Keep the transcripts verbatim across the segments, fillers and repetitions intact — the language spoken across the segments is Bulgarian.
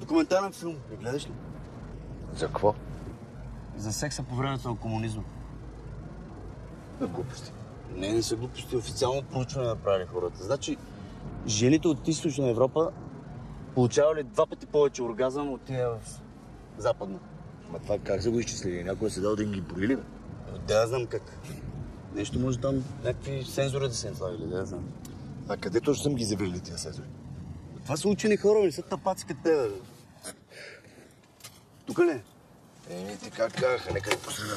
Документален филм. Не гледаш ли? За какво? За секса по времето на комунизма. На глупости. Не, не са глупости. Официално проучване направили хората. Значи, жените от Източна Европа получавали два пъти повече оргазъм от тия в Западна. Ма това как са го изчислили? Някой е седал да им ги броили, бе? Да, я знам как. Нещо може там, някакви сензори да се им слагали, да я знам. А къде точно съм ги завели тия сензори? Това са учени хора, не са тапаци като тебе. Тук ли? Еми, ти как казаха, нека да посреда.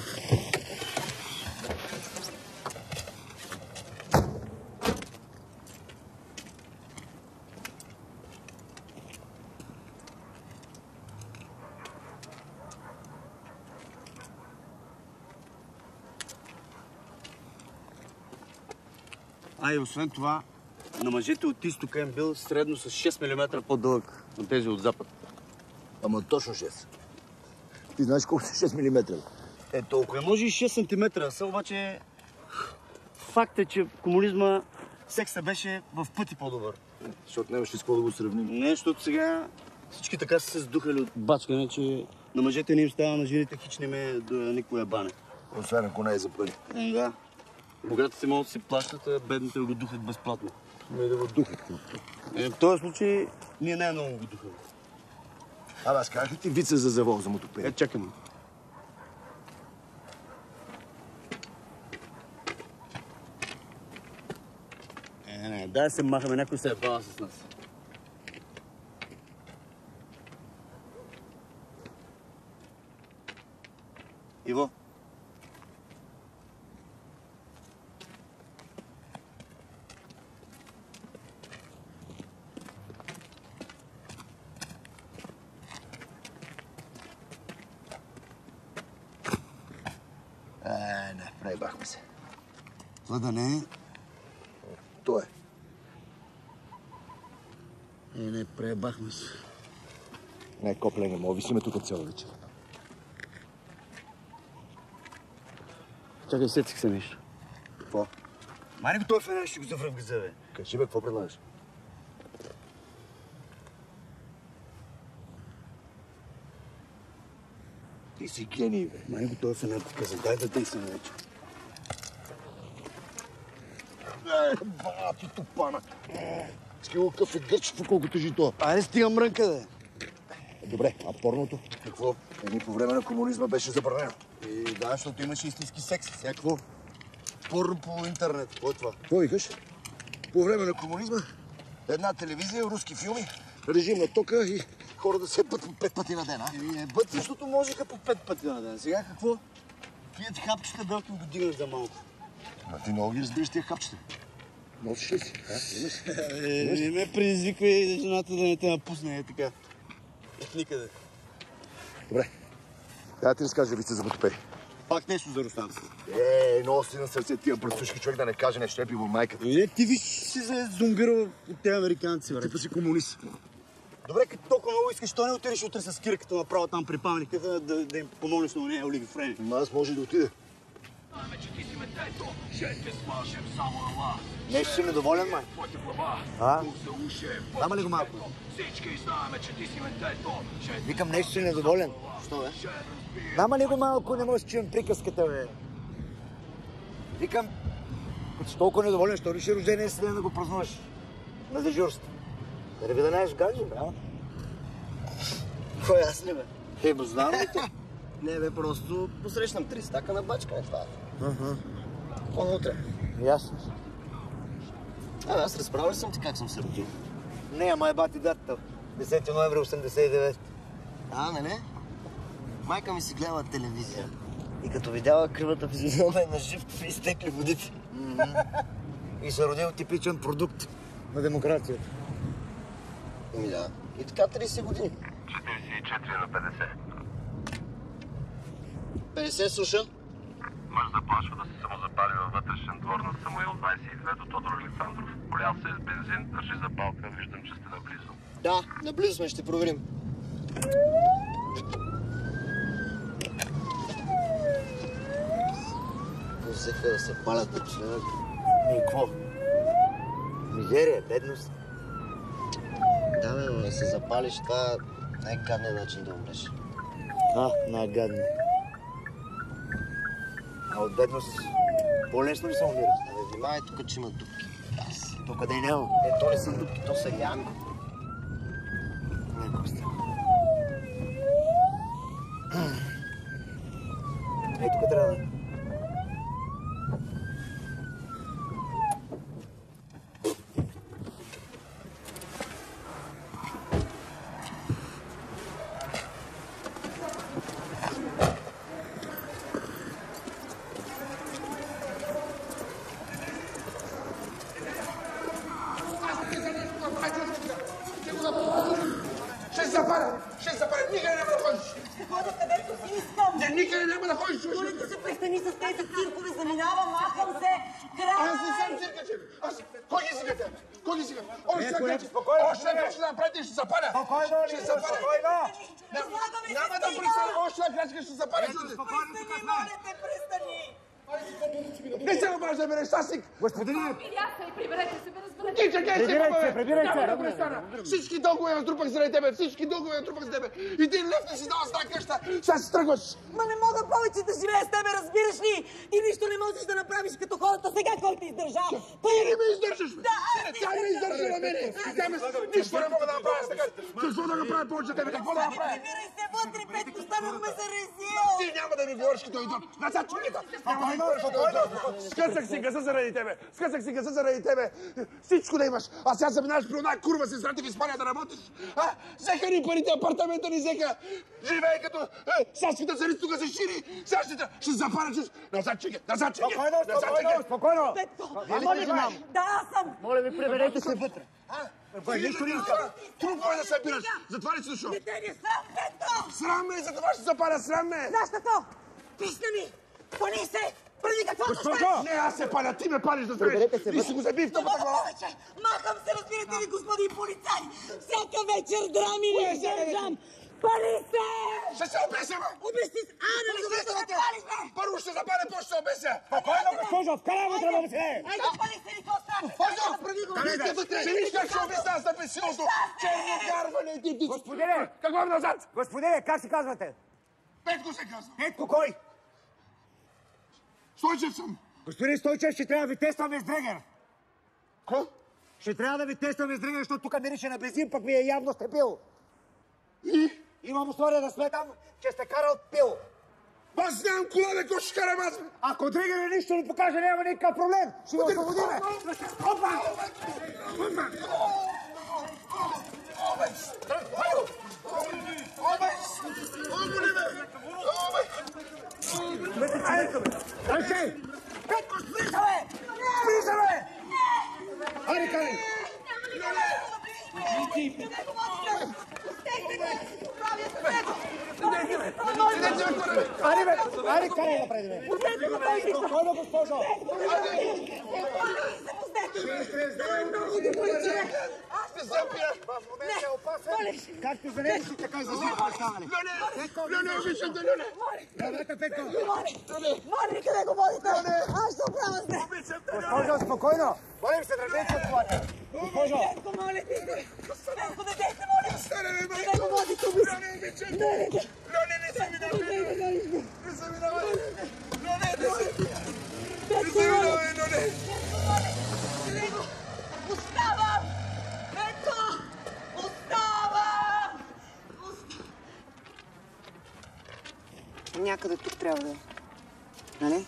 А и освен това, на мъжете от изтока им бил средно с шест милиметра по-дълъг от тези от запад. Ама точно шест. Ти знаеш колко са шест милиметра? Е, толкова. Може и шест сантиметра. Са обаче факт е, че в комунизма секса беше в пъти по-добър. Защото нямаш ли с какво да го сравним. Не, защото сега всички така са се сдухали от бачкане, че на мъжете не им става, на жените хич не ме до никоя бане. Освен ако не е за пари. Е, да. Богатите могат да си плащат, а бедните го духат безплатно. Не да го духат. Е, в този случай ние най-много го духаме. Абе, аз казах ли ти вица за завол за мотопед? Е, чакай ме. Е, не, дай се махаме, някой се е бава с нас. Иво? Е, не, преебахме се. Това да не е. То е. Е, не, преебахме се. Не, копле, не мога. Висиме тук цяла вечер. Чакай, сетих се нещо. Какво? Мани го този фенер, ще го завръв газа, бе. Кажи, бе, какво предлагаш? Ти си гений, бе. Мани го този фенер, каза, дай да действаме вече. Е, ба, ти тупана. Скило кафе гърчето, колко тежи то. Айде стига мрънка, да. Добре, а порното? Какво? Еми по време на комунизма беше забранено. И да, защото имаше истински секс. Сега какво? Порно по интернет. Какво е това? Какво викаш? По време на комунизма една телевизия, руски филми, режим на тока и хора да се път по пет пъти на ден, а? Еми, не бът, защото можеха по пет пъти на ден. Сега какво? Пият хапчета, да им го дигнат за малко. Ма ти много ги разбираш тия хапчета. Носиш ли си? А? Имаш? Е, не ме предизвиквай жената да не те напусне, е така. От никъде. Добре. Да ти разкажа вица за мотопеди. Пак нещо за руснаците. Е, носи на сърце тия бръсушки, човек да не каже нещо, епи в майката. Не, ти виж, си се зомбирал от тези американци, бе. Ти па си комунист. Добре, като толкова много искаш, то не отидеш утре с кирката направо там при паметника, да, да, да им помогнеш на нея олигофрени. Ама аз може да отида. Нещо си недоволен, май? А? Дама ли го малко? Викам, нещо си недоволен. Що, бе? Дама ли го малко, не може да чуем приказката, бе. Викам, като си толкова недоволен, що реши рождения си ден да го празнуваш на дежурство? Да не ви да наеш гадже, бе, а? Кой аз ли, бе? Е, ма знам ли те? Не, бе, просто посрещам три стака на бачка, е това. Ага. По утре. Ясно. Абе, аз разправил съм ти как съм се родил. Не, ама е бати датата. десети ноември осемдесет и девета. А, нали? Майка ми си гледала телевизия. И като видяла кривата физиономия на Живков и изтекли водите. И се родил типичен продукт на демокрацията. Ами да. И така тридесет години. четиридесет и четири на петдесет. петдесет слуша. Мъж заплашва да се самозапали във вътрешен двор на Самуил двадесет и две до Тодор Александров. Полял се с бензин, държи за палка, виждам, че сте наблизо. Да, наблизо сме, ще проверим. Взеха да се палят напоследък. И какво? Мизерия, бедност. Да, бе, да се запалиш това Най-гадният начин да умреш. А, най-гадният. А от бедност по-лесно ли се умира? Абе, внимай, тук че има дупки. Аз. То къде няма? Е, то не са дупки, то са ями. Не, Костя. Ей, тук трябва да... Господине! Приберете се, бе, разберете. Ти чакай се, Прибирайте се, прибирайте се! Няма да престана! Всички дългове натрупах заради тебе, всички дългове натрупах за тебе. И ти лев не си дала с тази къща, сега си тръгваш. Ма не мога повече да живея с тебе, разбираш ли? Ти нищо не можеш да направиш като хората сега, кой те издържа. Ти не ме издържаш, бе! Тя ме издържа на мене! Тя ме... Нищо не мога да направя сега! Какво да направя повече тебе? Какво да направя? Прибирай се вътре, Петко, станахме за резил. Ти няма да ми говориш като идиот! Назад, човека! Няма да ми говориш като идиот! Скъсах си газа заради тебе! Скъсах си газа заради тебе! Всичко да имаш! А сега заминаваш при една курва сестра ти в Испания да работиш? А? Взеха ни парите, апартамента ни взеха! Живей като... Е, Сашката царица тук се шири! Сега ще, ще запаля чуш! Назад, чеке! Назад, чеке! Спокойно, спокойно, спокойно! Петко, Моля ви, мам! да, аз съм. Моля ви, приберете се вътре! Бе, нищо не искам! Трупове да събираш! Затова ли си дошъл? Не те не срам, Петко! Срам ме, за това ще запаля, срам ме! Знаеш какво? Писна ми! Пани се! Преди каквото ще... Госпожо! Не, аз се паля, ти ме палиш да знаеш! Приберете се Ти си го заби в Не тъпата мога глава! повече! Махам се, разбирате ли, господин полицай! Всяка вечер драми ли издържам! Пали се! Ще се обеся, бе! Обясни с... А, не ли ще да палиш, бе! Първо ще запаля, после ще се обеся! Спокойно, госпожо, вкарай вътре да се! Айде, пали се, ни какво стане? Пойдо! Преди го... Вижте вътре! Ще виж как ще обясня аз на пенсионното! Черно карване, ти, ти! Господине! Какво е назад? Господине, как се казвате? Петко се казва! Петко кой? Стойчев съм! Господин Стойчев, ще трябва да ви тестваме с дрегер. Ко? Ще трябва да ви тестваме с дрегер, защото тук мирише на бензин, пък ви е явно сте пил. И? Имам условие да сметам, че сте карал пил. Аз нямам кола, бе, кой ще карам аз? Ако дрегер нищо не покаже, няма никакъв проблем. Ще го освободиме. Опа! Айде! Петко, сприса, бе! Сприса, бе! Айде, карай! Айде, бе! Айде, карай напред, бе! Спокойно, госпожо! Ще запия! В момента е опасен. Както за него си, така и за всички останали. Льоне! Льоне, обичам те, Льоне! Давайте, Петко! Моли, къде го водите? Аз ще оправя с те! Обичам те, Льоне! Госпожо, спокойно! Молим се, дръжете от колата! Госпожо! Петко, моля ти се! Петко, не дейте, моля! Стане, бе, Къде майко! го водите, обичам? Льоне, обичам те! Льоне, не се ми навали! Не се ми навали! Льоне, не се ми... Не се ми навали, Льоне! Къде го? Оставам! Петко! Оставам! Някъде тук трябва да е. Нали?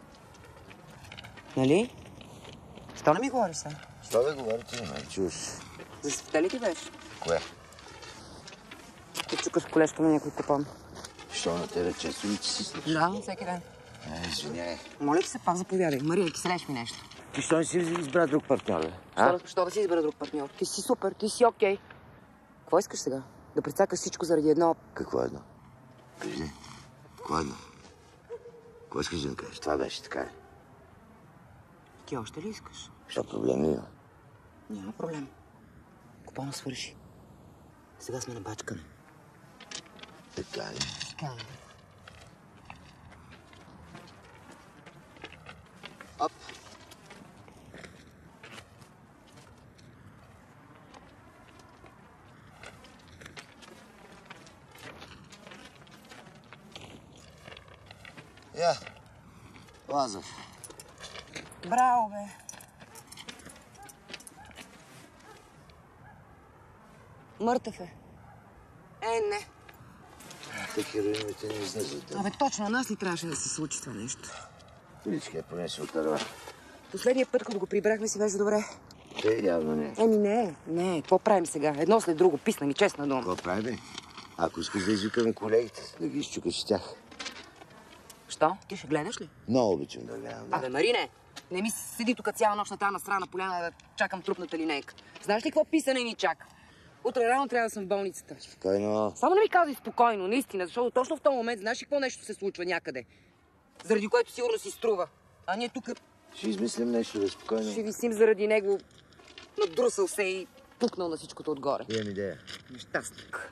Нали? Що не ми говориш сега? Що да говорите, не ме чуш? За света ли ти беше? Кое? Ти чукаш колешка на някой купон. Що на тебе често ли ти си случи? Да, всеки ден. Не, извиняй. Моля ти се, пак заповядай. Мария, киселеш ми нещо. Ти що не си избра друг партньор, бе? Що, що да си избера друг партньор? Ти си супер, ти си окей. Какво искаш сега? Да прецакаш всичко заради едно... Какво е едно? Кажи, какво е едно? Какво искаш да кажеш? Това беше така ли? Ти още ли искаш? Що проблем ли има? Няма проблем. Купона свърши. Сега сме на бачкане. Така ли? Така ли? Оп. Я. Лазар. Браво, бе. Мъртъв е. Е, не. Те хероиновите не изнесат. Абе, точно на нас ли трябваше да се случи това нещо? Приличка я понесе от търва. Последния път, като го прибрахме, си беше добре. Те явно не. Еми, не, не. Какво правим сега? Едно след друго. Писна ми, честна дума. Какво прави, бе? Ако искаш да извикаме колегите, да ги изчукаш с тях. Що? Ти ще гледаш ли? Много обичам да гледам. Да. Абе, Марине, не ми седи тук цяла нощ на тази насрана поляна да чакам трупната линейка. Знаеш ли какво писане ни чака? Утре рано трябва да съм в болницата. Спокойно. Само не ми казвай спокойно, наистина, защото точно в този момент знаеш ли какво нещо се случва някъде? Заради което сигурно си струва. А ние тук Ще измислим нещо, да спокойно. ще висим заради него. Надрусал се и пукнал на всичкото отгоре. Имам идея. Нещастник.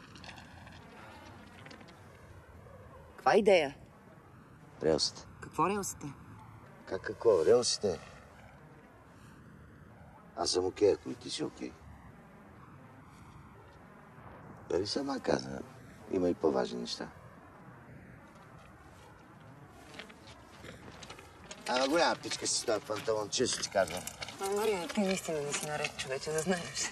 Каква идея? Релсите. Какво релсите? Как какво? Релсите. Аз съм окей, ако и ти си окей. Дали сама каза, има и по-важни неща. Ама голяма пичка си с този панталон, често ти казвам. А, Мария, ти наистина не си наред, човече, да знаеш.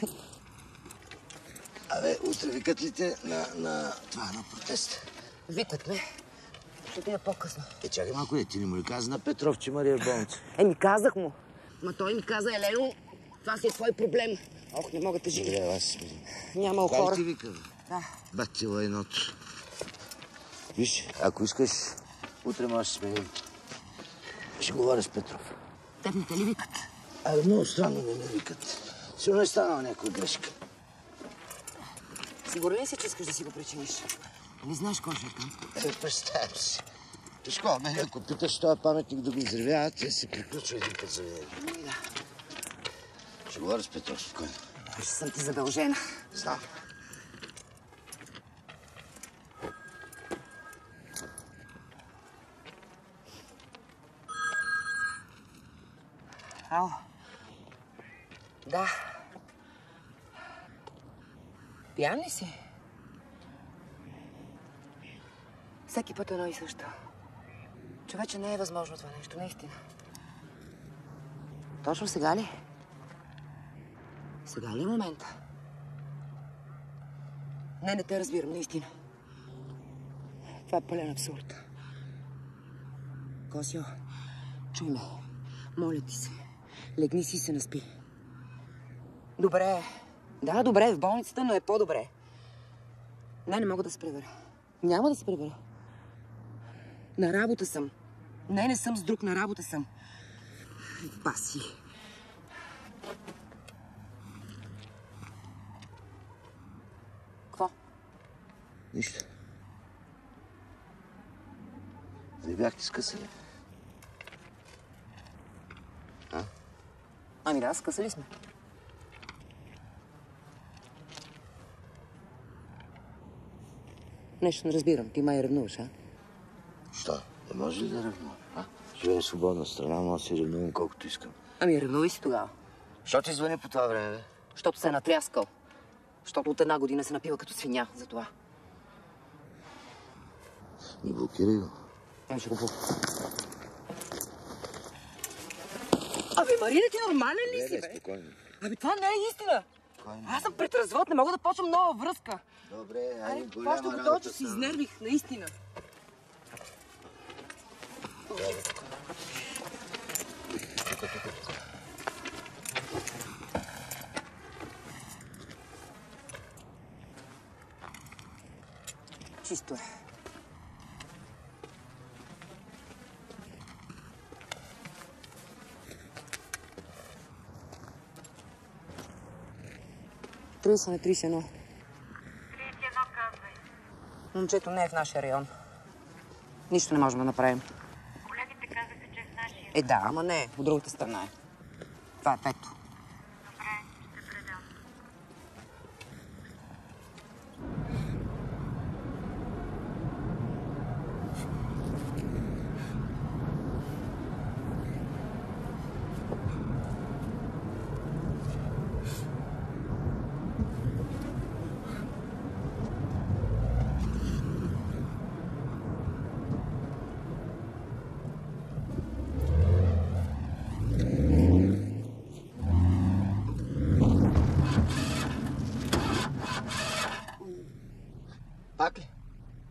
Абе, утре викат ли те на, на това, на протест? Викат ме. Ще отида по-късно. Е, чакай малко, е, ти не му ли каза на Петров, че Мария е в болница? Еми, казах му. Ма той ми каза, Елено, това си е твой проблем. Ох, не мога да живея. Добре, аз си. Няма Кой хора. ти вика, бе? Да. Батила едното. Виж, ако искаш, утре може да сменим. Ще говоря с Петров. Теб не те ли викат? Абе, много странно не ме викат. Сигурно е станала някоя грешка. Сигурен ли си, че искаш да си го причиниш? Не знаеш кой ще е там? Е, представям си. Тежко, мен ако питаш този паметник да го изревяват, те се приключва един път за винаги. Ами да. Ще говоря с Петров, спокойно. Ще съм ти задължена. Знам. Ало. Да. Пиян ли си? Всеки път едно и също. Човече, не е възможно това нещо, наистина. Точно сега ли? Сега ли е момента? Не, не те разбирам, наистина. Това е пълен абсурд. Косио, чуй ме. Моля ти се. Легни си и се наспи. Добре е. Да, добре е в болницата, но е по-добре. Не, не мога да се пребера. Няма да се пребера. На работа съм. Не, не съм с друг, на работа съм. Баси. Какво? Нищо. Не бяхте скъсали? А? Ами да, скъсали сме. Нещо не разбирам. Ти май ревнуваш, а? Що? Не може ли да ревнувам? А? Живея в свободна страна, мога да си ревнувам колкото искам. Ами ревнувай си тогава. Що ти звъни по това време, бе? Защото се е натряскал. Защото от една година се напива като свиня, за това. Ми блокирай го. Ами ще го пука. Абе, Марина, ти нормален ли си, Не, бе? не, спокойно. Абе, това не е истина. Спокойно. Аз съм пред развод, не мога да почвам нова връзка. Добре, Ай, айде това голяма ще го работа. че си изнервих, наистина. Чисто е. тридесет на тридесет и едно. тридесет и едно казвай. Момчето не е в нашия район. Нищо не можем да направим. Колегите казаха, че е в нашия. Е, да, ама не, от другата страна е. Това е пето. Добре, ще предам.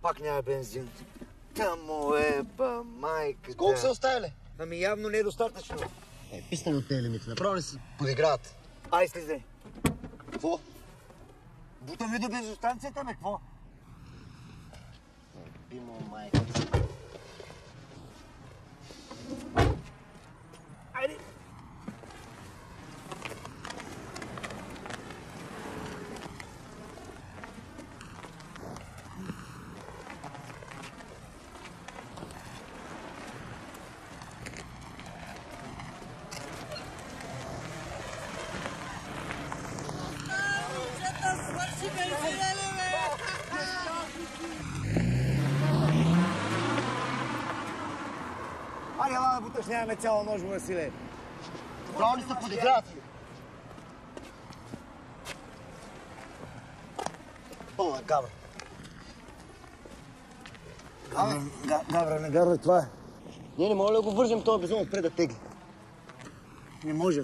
пак няма бензин. Тамо е, ба, майка. Колко се оставили? Ами явно не е достатъчно. Е, писна от тези лимити. Направо ли си Подиграват. Ай, слизай. Какво? Бутам ви до бензостанцията, бе, какво? Бимо, майка. Айде. Айде, ела да буташ, нямаме цяла нощ, Василе. Право ли се подиграват? Пълна габра. Габра, габра, не габра, това е. Ние не може да го вържем този безумно отпред да тегли. Не може.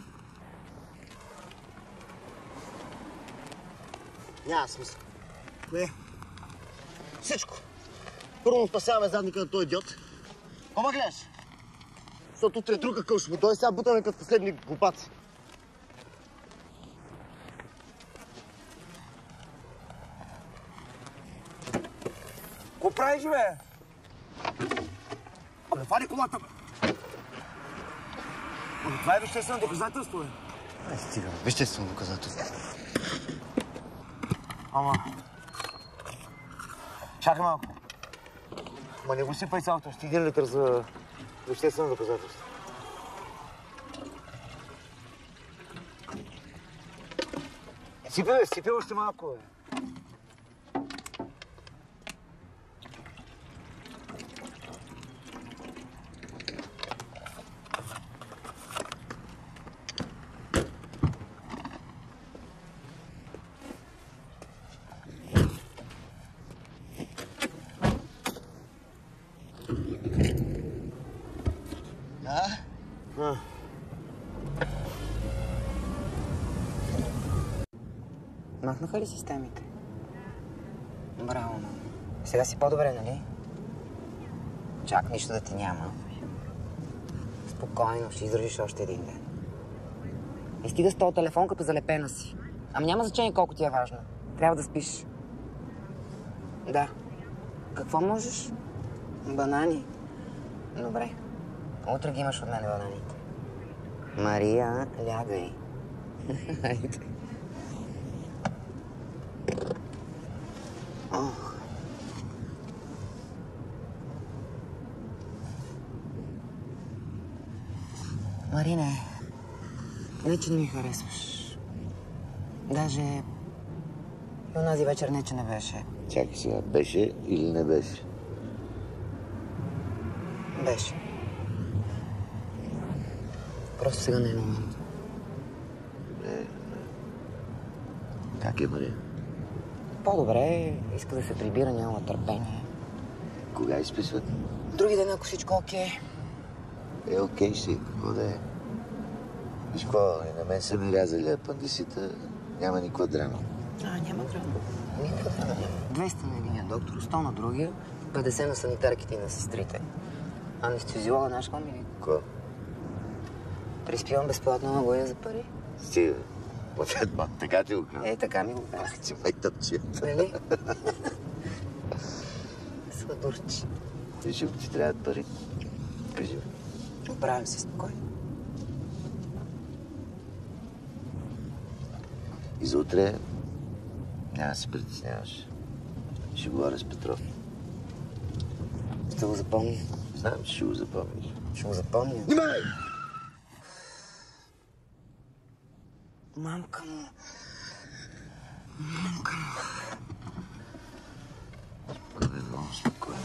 Няма смисъл. Кое? Всичко. Първо спасяваме задника на този идиот. Ама гледаш. Защото утре друга къл ще му дойде, сега бутаме като последни глупаци. Какво правиш, бе? Абе, фари колата, бе. Абе, това е веществено доказателство, бе. Ай, стига, веществено доказателство. Ама... Чакай малко. Ма не го сипай цялото, ще един литър за веществено доказателство. Сипи, бе, сипи още малко, бе. А? Махнаха ли системите? Браво, мамо. Сега си по-добре, нали? Чак нищо да ти няма. Спокойно, ще издържиш още един ден. И стига с този телефон като залепена си. Ама няма значение колко ти е важно. Трябва да спиш. Да. Какво можеш? Банани. Добре. Утре ги имаш от мене бананите. Мария, лягай. Хайде. Ох. Марине, не че не ми харесваш. Даже и онази вечер не че не беше. Чакай сега, беше или не беше? Беше. Просто сега не е момент. Не, как е, Мария? По-добре, иска да се прибира, няма търпение. Кога изписват? Други ден, ако всичко окей. Е, окей си, какво да е. Виж какво, и на мен са ми рязали апандисита, няма никаква драма. А, няма драма. Никаква драма няма. двеста на единия доктор, сто на другия, петдесет на санитарките и на сестрите. Анестезиолога наш ком или? Какво? Приспивам безплатно на Гоя за пари. Стига. Ма, така ти го казвам. Е, така ми го казах. Че май тъпчета. Нали? Сладурчи. Виж, ако ти трябват пари, кажи ми. Оправям се спокойно. И за утре няма да се притесняваш. Ще говоря с Петров. Ще го запомня. Знам, че ще го запомниш. Ще го запомня. Внимай! Мамка му. Мамка му. Спокойно, спокойно.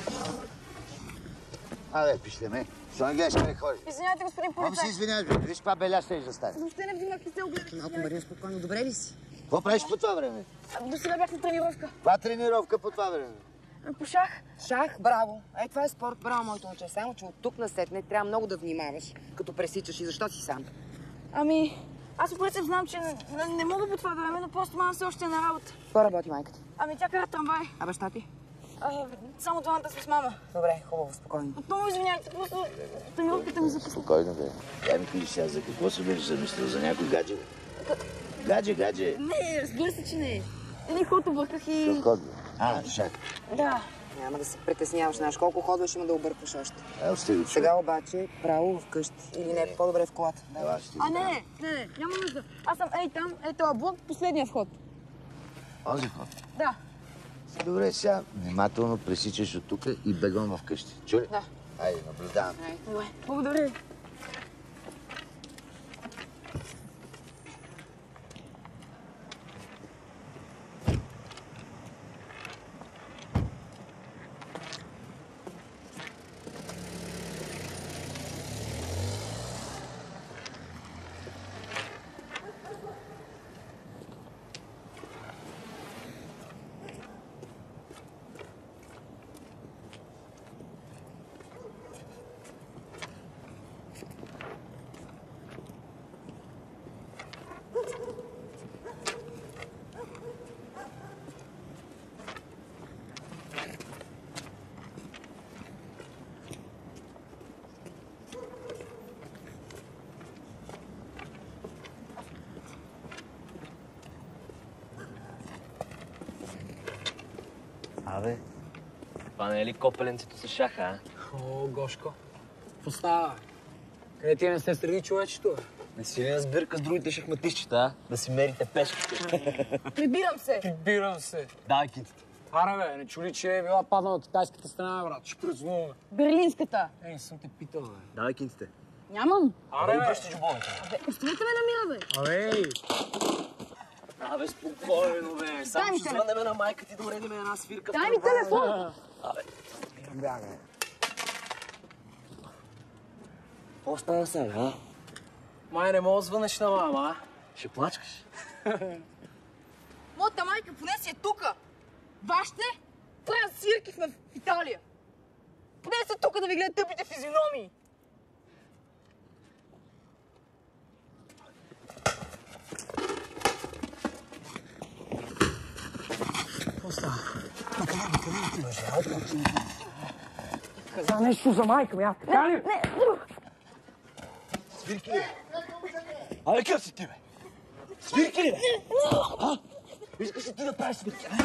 Абе, пишлеме. Що не гледаш, къде ходиш? Извинявайте, господин Какво полицай. се извиняваш, бе? Виж, па беля ще да стане. Въобще не вдигнах и се огледах. Малко, Мария, спокойно. Добре ли си? Какво правиш по това време? До сега бях на тренировка. Каква тренировка по това време? По шах. Шах, браво. Е, това е спорт. Браво, моето момче. Само, че от тук насетне трябва много да внимаваш, като пресичаш. И защо си сам? Ами, аз по принцип знам, че не, не мога по това време, но просто мама все още е на работа. Какво работи майка ти? Ами тя кара трамвай. А баща ти? А, само двамата сме с мама. Добре, хубаво, спокойно. Отново извинявайте, просто тренировката ми закъсна. Спокойно, бе. Я ми кажи сега, за какво се беше замислил? За някой гадже, бе? Гадже, гадже. Не, разбира се, че не. Един ход обърках и... Ход, бе. А, шак. Да. Няма да се притесняваш, знаеш колко ходваш има да объркваш още. Е, остави го, човек. Сега обаче право вкъщи. Или не, по-добре в колата. Да. Ела, ще ти А, не, дам. не, не, не, няма нужда. Аз съм ей там, ей този блок, последния вход. Онзи ход. Да. Добре, сега внимателно пресичаш от тук и бегом вкъщи. Чули? Да. Айде, наблюдавам. Добре. Благодаря. Абе, това не е ли копеленцето с шаха, а? О, Гошко, какво става? Къде ти не сте среди човечето? Не си ли на сбирка с другите шахматистчета, а? Да си мерите пешките. Прибирам се. Прибирам се. Давай кинтите. Аре, бе, не чули, че е била паднала от китайската страна, брат. Ще празнуваме. Берлинската. Ей, не съм те питал, бе. Давай кинтите. Нямам. Аре, бе. Обръщаш джобовете. Абе, оставете ме на мира, бе. Абе, ей. Абе, спокойно, бе. Дай Само ми ще телефон. звънеме на майка ти да уредиме една свирка. в Дай ми трамвая. телефон. Абе, Бягай. какво става сега, а? Май не мога да звънеш на мама, а? Ще плачкаш? Моята майка поне си е тука. Вашите правят свирки в Италия. Поне са тука да ви гледат тъпите физиономии. Какво става? Каза нещо за майка ми, а? Така ли? Не, Свирки ли, бе? Абе, къв си ти, бе? Свирки ли, бе? А? Искаш ли ти да правиш свирки, а?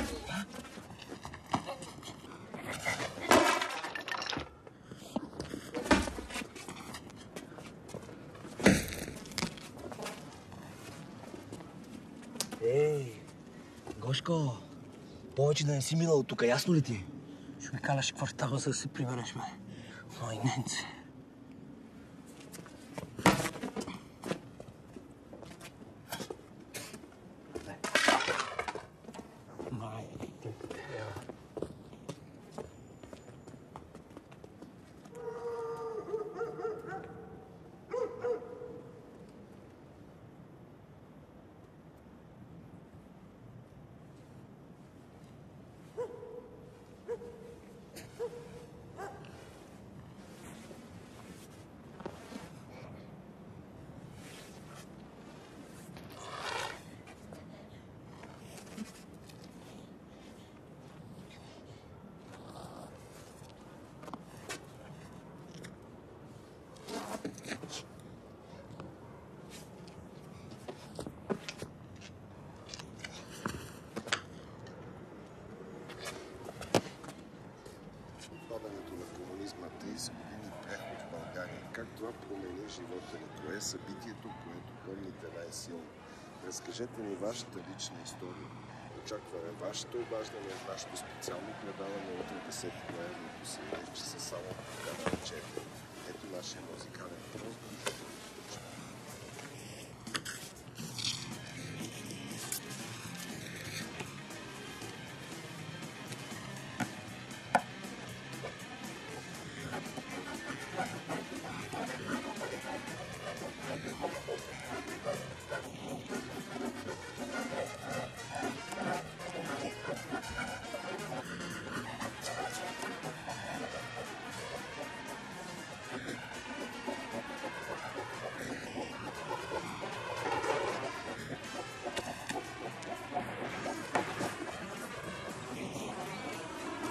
Ей, Гошко, повече да не си минал от тук, ясно ли ти? Ще ми каляш квартала, за да се прибереш, бе. Мой ненце. Май, ти тева. Падането на комунизма, трийсет години преход в България. Как това промени живота ни? Кое е събитието, което помните най-силно? Разкажете ни вашата лична история. Очакваме вашето обаждане в нашето специално предаване утре десети ноември от осемнайсет часа само в канал четири. Ето нашия музикален разговор.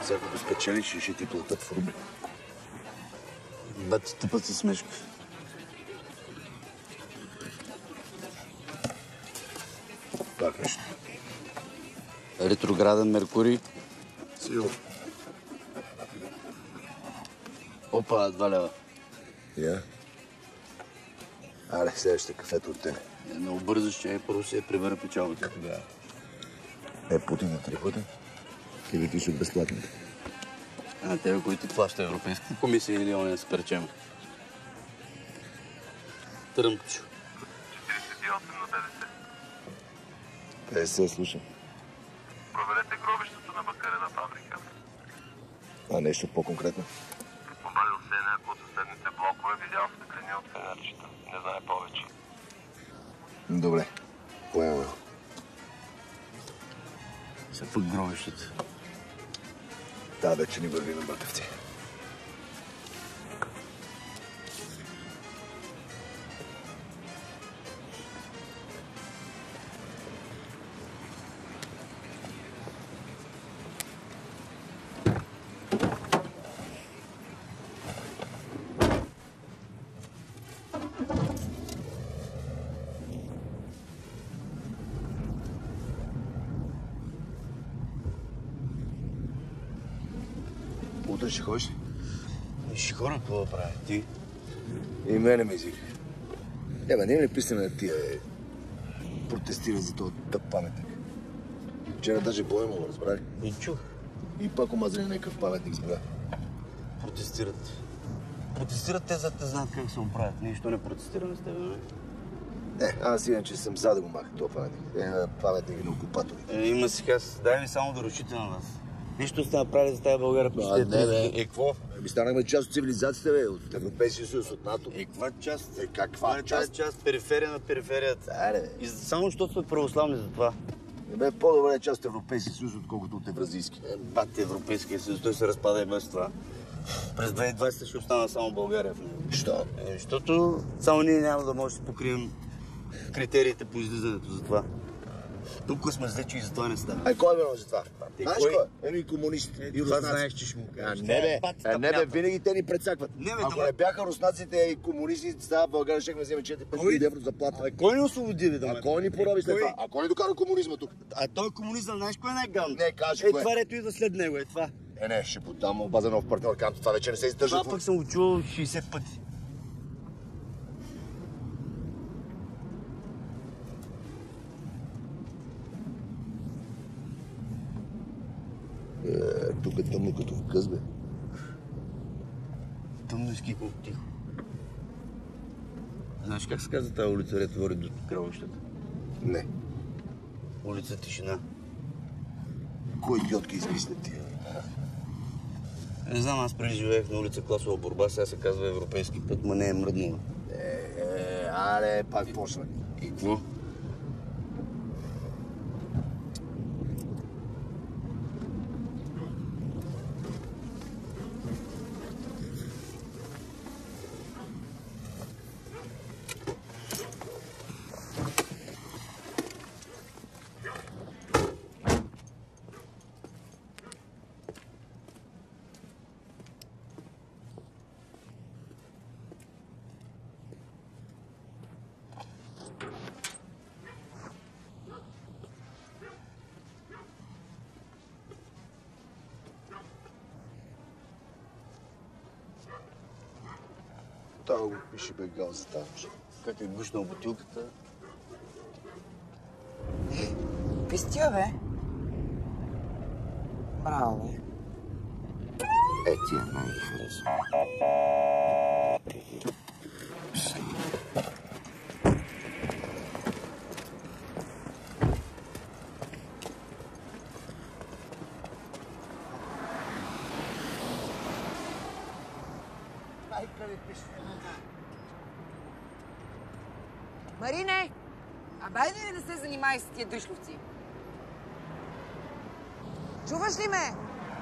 Сега го спечелиш и ще ти платят в рубли. Бати, тъпът си смешка. Пак нещо. Ретрограден Меркурий. Сигурно. Опа, два лева. Я. Але, следващите кафето от тебе. Не, много бързо ще е, първо се прибера печалбата. Да. Е, Путин на три пъти. Или ти си от безплатните. А тебе, които плаща Европейската комисия или он е с перчем. Тръмпчо. четиридесет и осем на ДДС. петдесет, слушам. Проверете гробището на бакарена фабрика. А нещо по-конкретно? Обадил се е някой от съседните блокове, видял стъклени от фенерчета. Не знае повече. Добре. Поемаме. Са пък гробището. Да, вече ни върви на Батевци. Утре ще ходиш ли? Ще хора, какво да прави? Ти? И мене ме извика. Е, бе, не ли писане на тия, е, протестира за този тъп паметник? Вчера даже бой му разбрали. И чух. И пак омазали някакъв паметник, сме, да. Протестират. Протестират те, за да знаят как се оправят. Нищо не протестираме с теб, не? Не, аз иначе съм за да го маха този паметник. Е, паметник на окупатори. Е, има си каз. Дай ми само да рушите на вас. Нищо сте направили за тази България. А, не, бе. Е, какво? Ами станахме част от цивилизацията, бе, от Европейския съюз, от НАТО. Е, каква част? Е, каква част? част? част, периферия на периферията. Аре, бе. И само защото сме православни за това. Не бе, по-добре е част от Европейския съюз, отколкото от Евразийски. Е, бати Европейския съюз, той се разпада и без това. През две хиляди и двадесета ще остана само България в него. Що? Е, защото само ние няма да можем да покрием критериите по излизането за това. Тук сме зле, че и за това не става. Ай, кой е виноват за това? Е, Знаеш кой? кой? Еми комунистите и Това руснаците. знаеш, че ще му А, кажеш. не бе, Патата, а, не бе, приятел. винаги те ни прецакват. Не, бе, Ако да, не бяха руснаците и комунистите, сега в България щехме да вземе четири пъти Кой? евро заплата. А кой ни освободи, бе, да А ме? кой ни пороби след Кой? това? А кой ни докара комунизма тук? А той комунизъм, знаеш кой е най-гадно? Не, кажи Е, кое. това рето идва след него, е това. Е, не, ще подам молба за нов партньор, към това вече не се издържа. Това пък съм го чувал шейсет пъти. Е, тук е тъмно като в къс, бе. Тъмно и скипо, тихо. Знаеш как се казва тази улица, рето води до гробищата? Не. Улица Тишина. Кой идиотки измисля тия? Не знам, аз преди живеех на улица Класова борба, сега се казва Европейски път, ма не е мръднала. Е, е, аре, пак почна. И какво? Това го пише бегал за тази. Как е гушнал бутилката? Пестия, бе. Браво, бе. Е, ти е най-харесва. Марине! А байде ли да се занимай с тия дъшловци? Чуваш ли ме?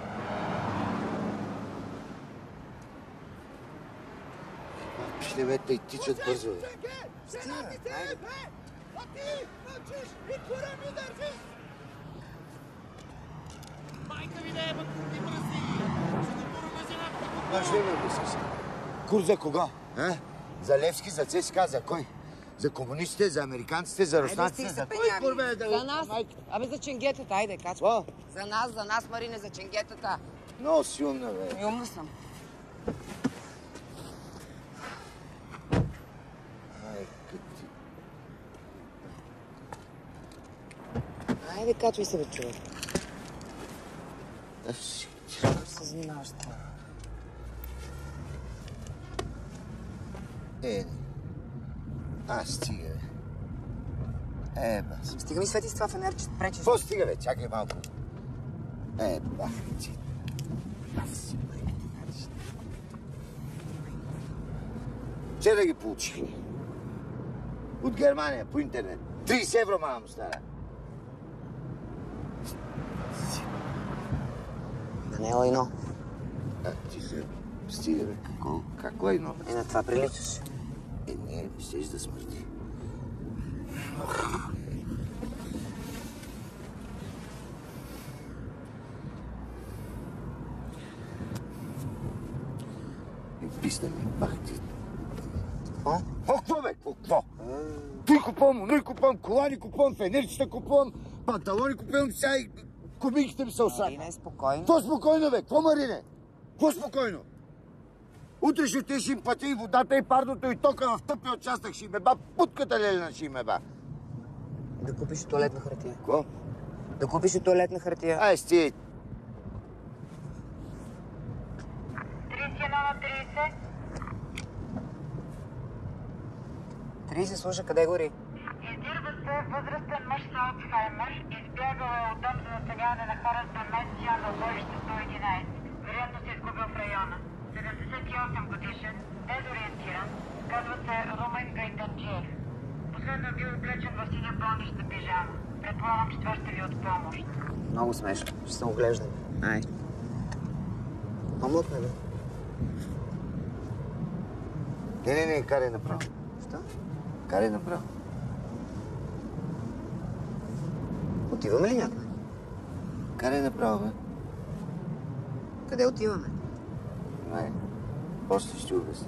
Шлемете и тичат бързо, бе. Стига, айде. А ти мълчиш и кура ми държиш! Маш ли ме мислиш? Курс за кого? А? За Левски, за ЦСКА, за кой? За комунистите, за американците, за руснаците, за кой курбе да... За нас. Абе за ченгетата, айде, качва. За нас, за нас, Марине, за ченгетата. Много си умна, бе. И умна съм. Айде, качвай се, бе, човек. Ще се занимаваш с това. Е, а, стига, бе. Е, ба. Стига ми свети с това фенерче, пречиш. Какво стига, бе? Чакай малко. Е, бах ти. Аз си, бе. Вчера ги получих. От Германия, по интернет. трийсет евро, мама му стара. Да не е лайно. А, ти се... Стига, бе. Какво? Какво е едно? Е, на това приличаш. Е, не, щеш да смърди. И писна ми, бах ти. Какво? Какво, какво, бе? Какво, какво? Той купувам, оной купувам, колани купувам, фенерчета купувам, панталони купувам, сега и кубиките ми се осадна. Марине, спокойно. Какво спокойно, бе? Какво, Марине? Какво спокойно? Утре ще те ще им платя и водата, и парното, и тока в тъпия участък ще им еба, путката лелена ще им еба. Да купиш туалетна хартия. Какво? Да купиш туалетна хартия. Ай, стига. трийсет и едно на трийсет. трийсет, слуша, къде гори? Издирва се възрастен мъж с Алцхаймер, избягал е от дом за настаняване на хора с деменция на убежище сто и единайсет. Вероятно се изгубил в района. седемдесет и осем годишен, дезориентиран, казва се Румен Гайданджиев. Последно е бил облечен в синя болнична пижама. Предполагам, че това ще ви от помощ. Много смешно. Ще се оглеждам. Ай. Помлъкне, бе. Не, не, не, карай направо. Що? Карай направо. Отиваме ли някъде? Карай направо, бе. Къде отиваме? Не, после ще обясня.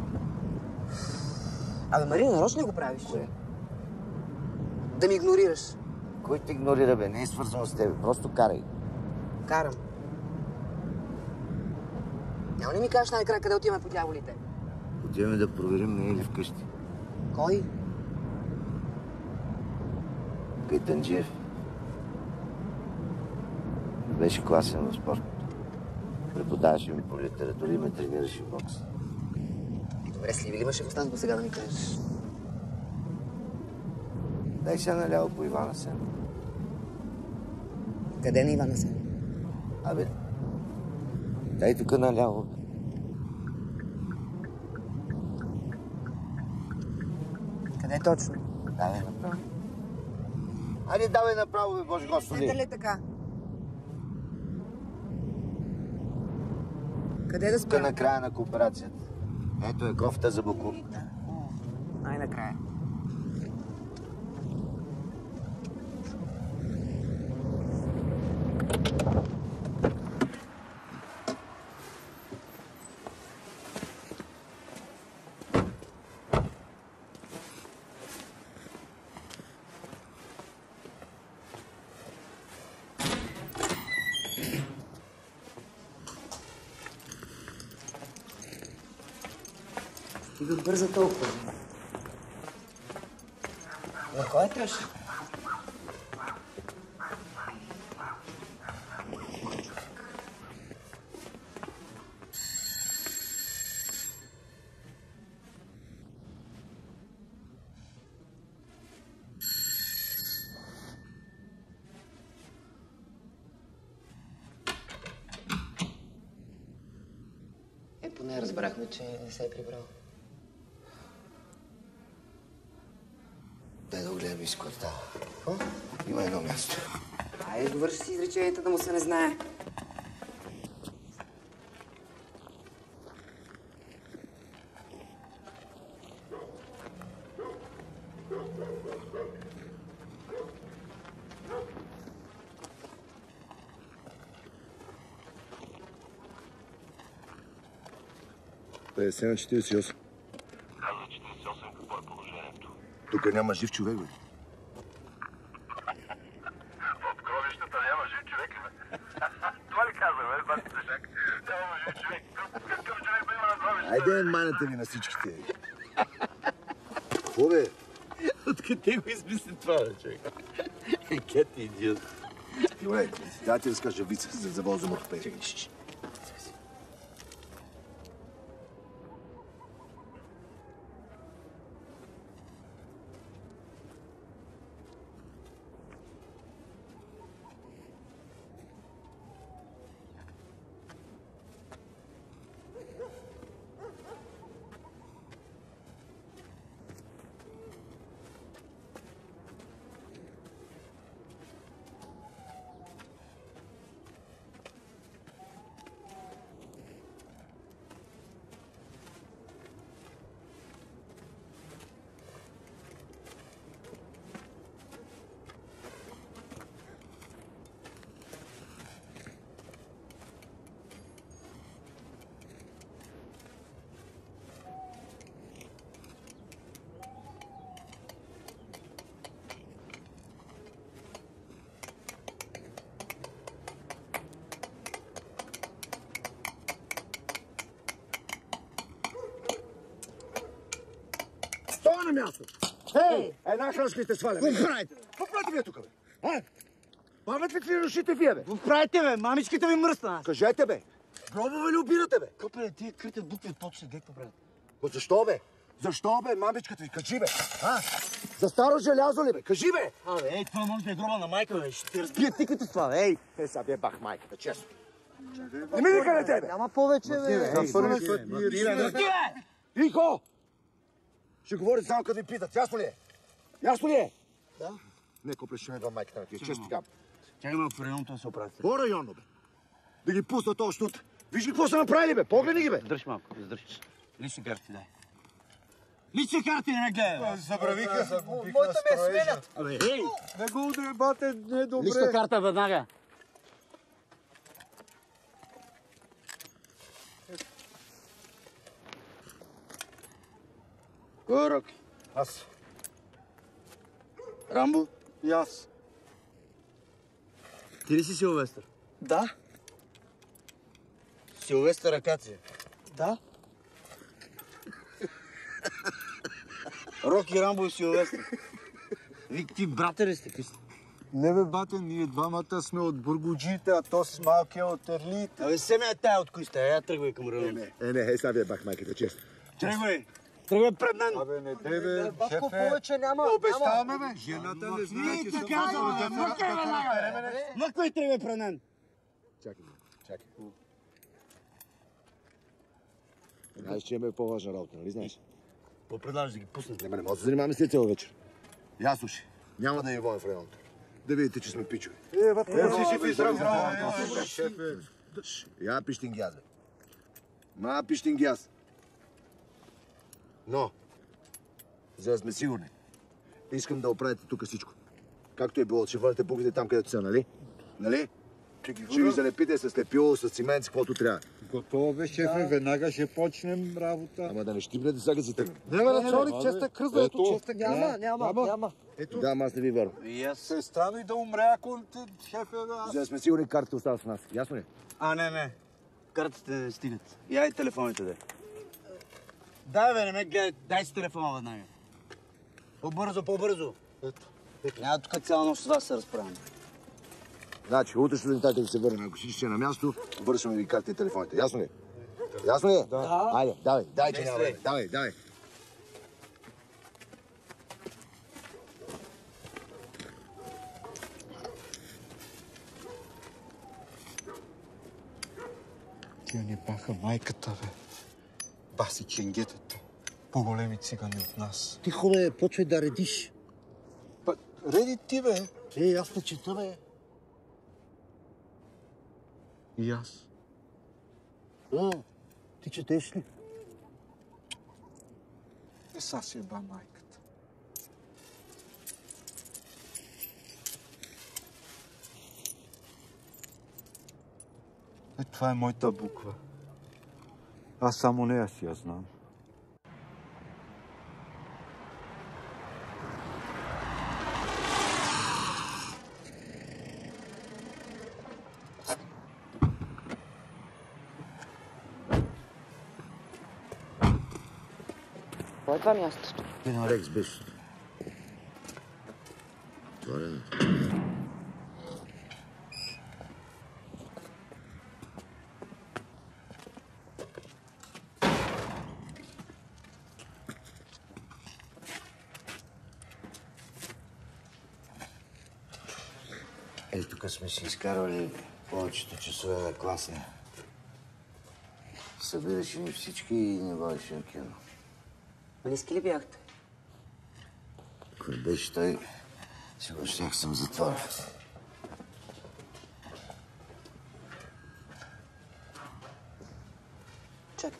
Абе, Марина, нарочно ли го правиш? Кое? Да ми игнорираш. Кой те игнорира, бе? Не е свързано с тебе. Просто карай. Карам. Няма ли ми кажеш най-накрая къде отиваме по дяволите? Отиваме да проверим не е ли вкъщи. Кой? Гайданджиев. Беше класен в спорт. Преподаваше ми по литература и ме тренираше в бокс. Добре, сливи ли имаше в останко сега да ми кажеш? Дай сега наляво по Ивана Сен. Къде на Ивана Сен? Абе, дай тук наляво, бе. Къде точно? Давай направо. Айде, давай направо, бе, Боже Господи. Седа ли така? Къде да Тук спра? на края на кооперацията. Ето е кофта за буклук. Най-накрая. Стига бърза толкова. На кой етаж? Е, поне разбрахме, че не се е прибрал. Дай да огледам из квартала. Какво? Има едно място. Айде, довърши си изречението да му се не знае. петдесет и седем четиридесет и осем. Каза четиридесет и осем, какво е положението? Тук няма жив човек, бе. В гробищата няма жив човек, бе. Това ли каза, бе, бати Дъшак? Няма жив човек. Какъв човек да има на гробищата? Айде, манете ви на всичките. Какво, бе? Откъде го измисли това, бе, човек? Ке ти идиот. Добре, да ти разкажа вица за завоза мотопеди. Стой на място! Ей! Една хръшка ще сваля. Какво правите? Какво правите вие тук, бе? А? Бабът ли ви рушите вие, бе? Какво правите, бе? Мамичката ви мръсна. Кажете, бе. Гробове ли убирате, бе? Какво правите? Тия крите букви от почта, какво правите? Ма защо, бе? Защо, бе, мамичката ви? Кажи, бе. А? За старо желязо ли, бе? Кажи, бе. Абе, ей, това може да е гроба на майка, бе. Ще ти разбия тиквите с това, бе. Ей. Е, сега бе бах майката, честно. Не ми вика тебе. Няма повече, бе. За първи път ние решим. Тихо! Ще говори само като ви питат. Ясно ли е? Ясно ли е? Да. Не купиш ме във майката на тия. Често така. Чакай ме в районното да се оправите. По районно, бе. Да ги пуснат още от... Виж ги какво са направили, бе. Погледни ги, бе. Сдържи малко, сдържи. Лични карти, дай. Лични карти не ме гледай. Забравиха се, купиха Моята ме сменят. Абе, ей! Не го удребате, не е добре. Лична карта веднага. Корок. Аз. Рамбо. И аз. Ти ли си Силвестър? Да, Силвестър Акация. да. Роки, Рамбо и Силвестър. Вик, ти брате ли сте? Какви сте? Не бе, бате, ние двамата сме от бургуджите, а то с малкия от ерлите. Абе, се ме е тая от кои сте, я тръгвай към района. Е, не, е, сега ви е бах майката, честно. Тръгвай! Тръгвай пред мен! Абе, не де, бе, Батко, шефе. повече няма. Обещаваме, бе. Жената не знае, че съм... Мъквай веднага, бе! Мъквай, тръгвай пред мен! Чакай, чакай. Знаеш, че имаме по-важна работа, нали знаеш? Какво предлагаш да ги пуснете? Не, не може да се занимаваме с тези цяла вечер. Я слушай, няма да ни водим в районата. Да видите, че сме пичове. Е, бе, си си писам, шефе. Я пищингяз, бе. Ма пищингяз. Но, за да сме сигурни, искам да оправите тук всичко. Както е било, ще върнете буквите там, където са, нали? Нали? Ще ги залепите с лепило, с цимент, с каквото трябва. Готово бе, шефе, веднага ще почнем работа. Ама да не щипнете сега си тръгне. Не, бе, началник, честа кръзва, ето, честа Няма, няма, няма. Ето, Да, ама аз не ви вярвам. И аз... се стана и да умре, ако шефе, бе, аз... За да сме сигурни, картите остават с нас. Ясно ли? А, не, не. Картите не стигат. Я и телефоните, дай. Дай, бе, не ме гледай. Дай си телефона веднага. По-бързо, по-бързо. Ето. Няма тук цяла нощ с вас се разправям. Значи, утре сутринта да се върнем. Ако всички ще е на място, вършваме ви картите и телефоните. Ясно ли? Ясно ли? Да. Айде, давай, дай, че няма време. Давай, давай. Тия ни баха майката, бе. Баси ченгетата. По-големи цигани от нас. Тихо, бе, почвай да редиш. Па, реди ти, бе. Е, аз не чета, бе. И аз. О, ти четеш ли? Е, са си еба майката. Е, това е моята буква. Аз само нея си я знам. Кое е това мястото? Кино Рекс беше. Отворено. Ей, тук сме си изкарвали повечето часове на класния. Събираше ни всички и не водеше на кино. Близки ли бяхте? Ако не беше той, сигурно щях съм в затвора. Чакай.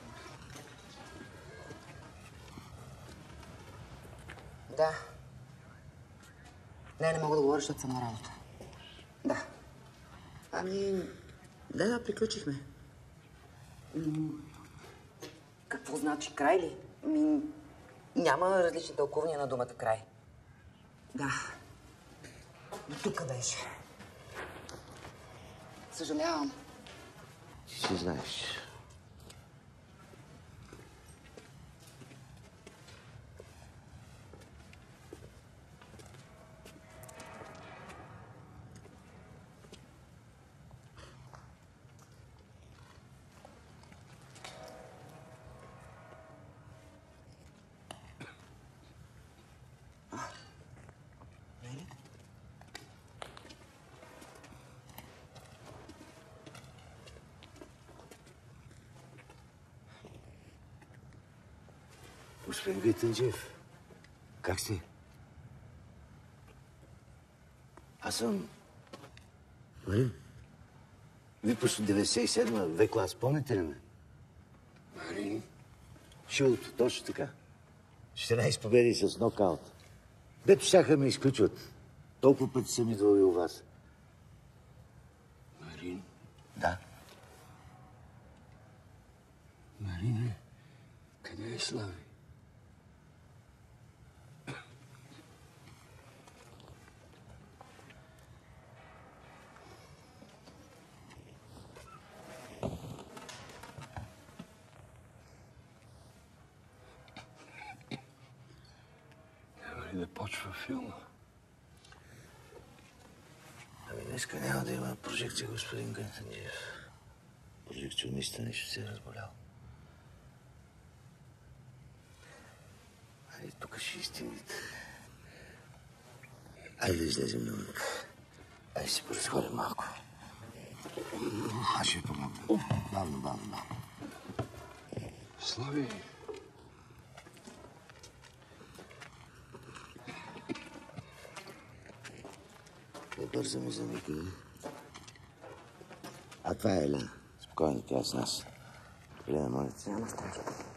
Да. Не, не мога да говоря, защото съм на работа. Да. Ами, да, да, приключихме. М- Какво значи край ли? Ми, няма различни тълкувания на думата край. Да. Но тук беше. Съжалявам. Ти си знаеш. Господин Гайтанджиев, как сте? Аз съм Марин. Випуск от деветдесет и седма В клас, помните ли ме? Марин? Шилото, точно така. четиринайсет победи с нокаут. Дето щяха ме изключват. Толкова пъти съм идвал и у вас. Марин? Да. Марине, къде е Слави? Няма ли да почва филма? Ами днеска няма да има прожекция, господин Гайтанджиев. Прожекциониста нещо се е разболял. Айде, тук ще истините. Айде да излезем навън. Айде си поразходим малко. Аз ще ви помогна. Бавно, бавно, бавно. Слави! Не бързаме за никъде. А това е Елена. Спокойно, тя е с нас. Елена, моля ти. Няма страх.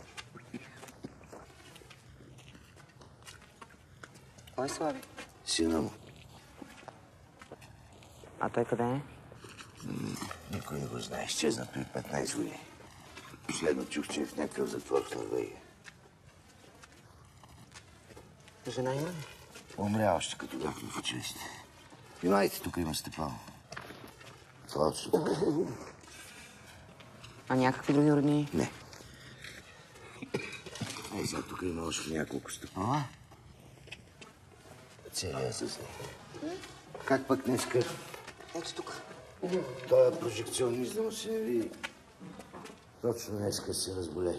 Кой е Слави? Сина му. А той къде е? Никой не го знае. Изчезна преди петнайсет години. Последно чух, че е в някакъв затвор в Норвегия. Жена има ли? Умря още като бяхме в училище. Внимайте, тук има Степан. Точно така. А някакви други роднини? Не. Ей, сега тук има още няколко Степана. Целия с нея. Как пък днеска? Ето тук. Той е прожекционист, да му се не види. Точно днеска се разболее.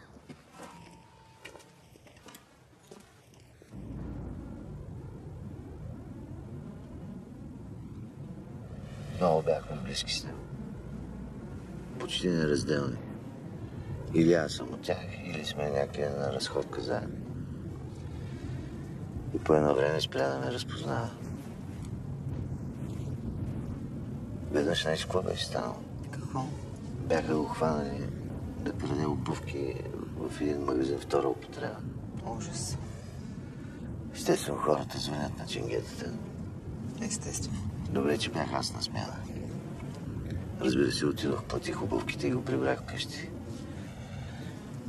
Много бяхме близки с него. Почти неразделни. Или аз съм от тях, или сме някъде на разходка заедно. И по едно време спря да ме разпознава. Веднъж нещо, какво беше станало? Какво? Бяха го хванали да продаде обувки в един магазин втора употреба. Ужас. Естествено, хората звънят на ченгетата. Естествено. Добре, че бях аз на смяна. Разбира се, отидох, платих обувките и го прибрах вкъщи.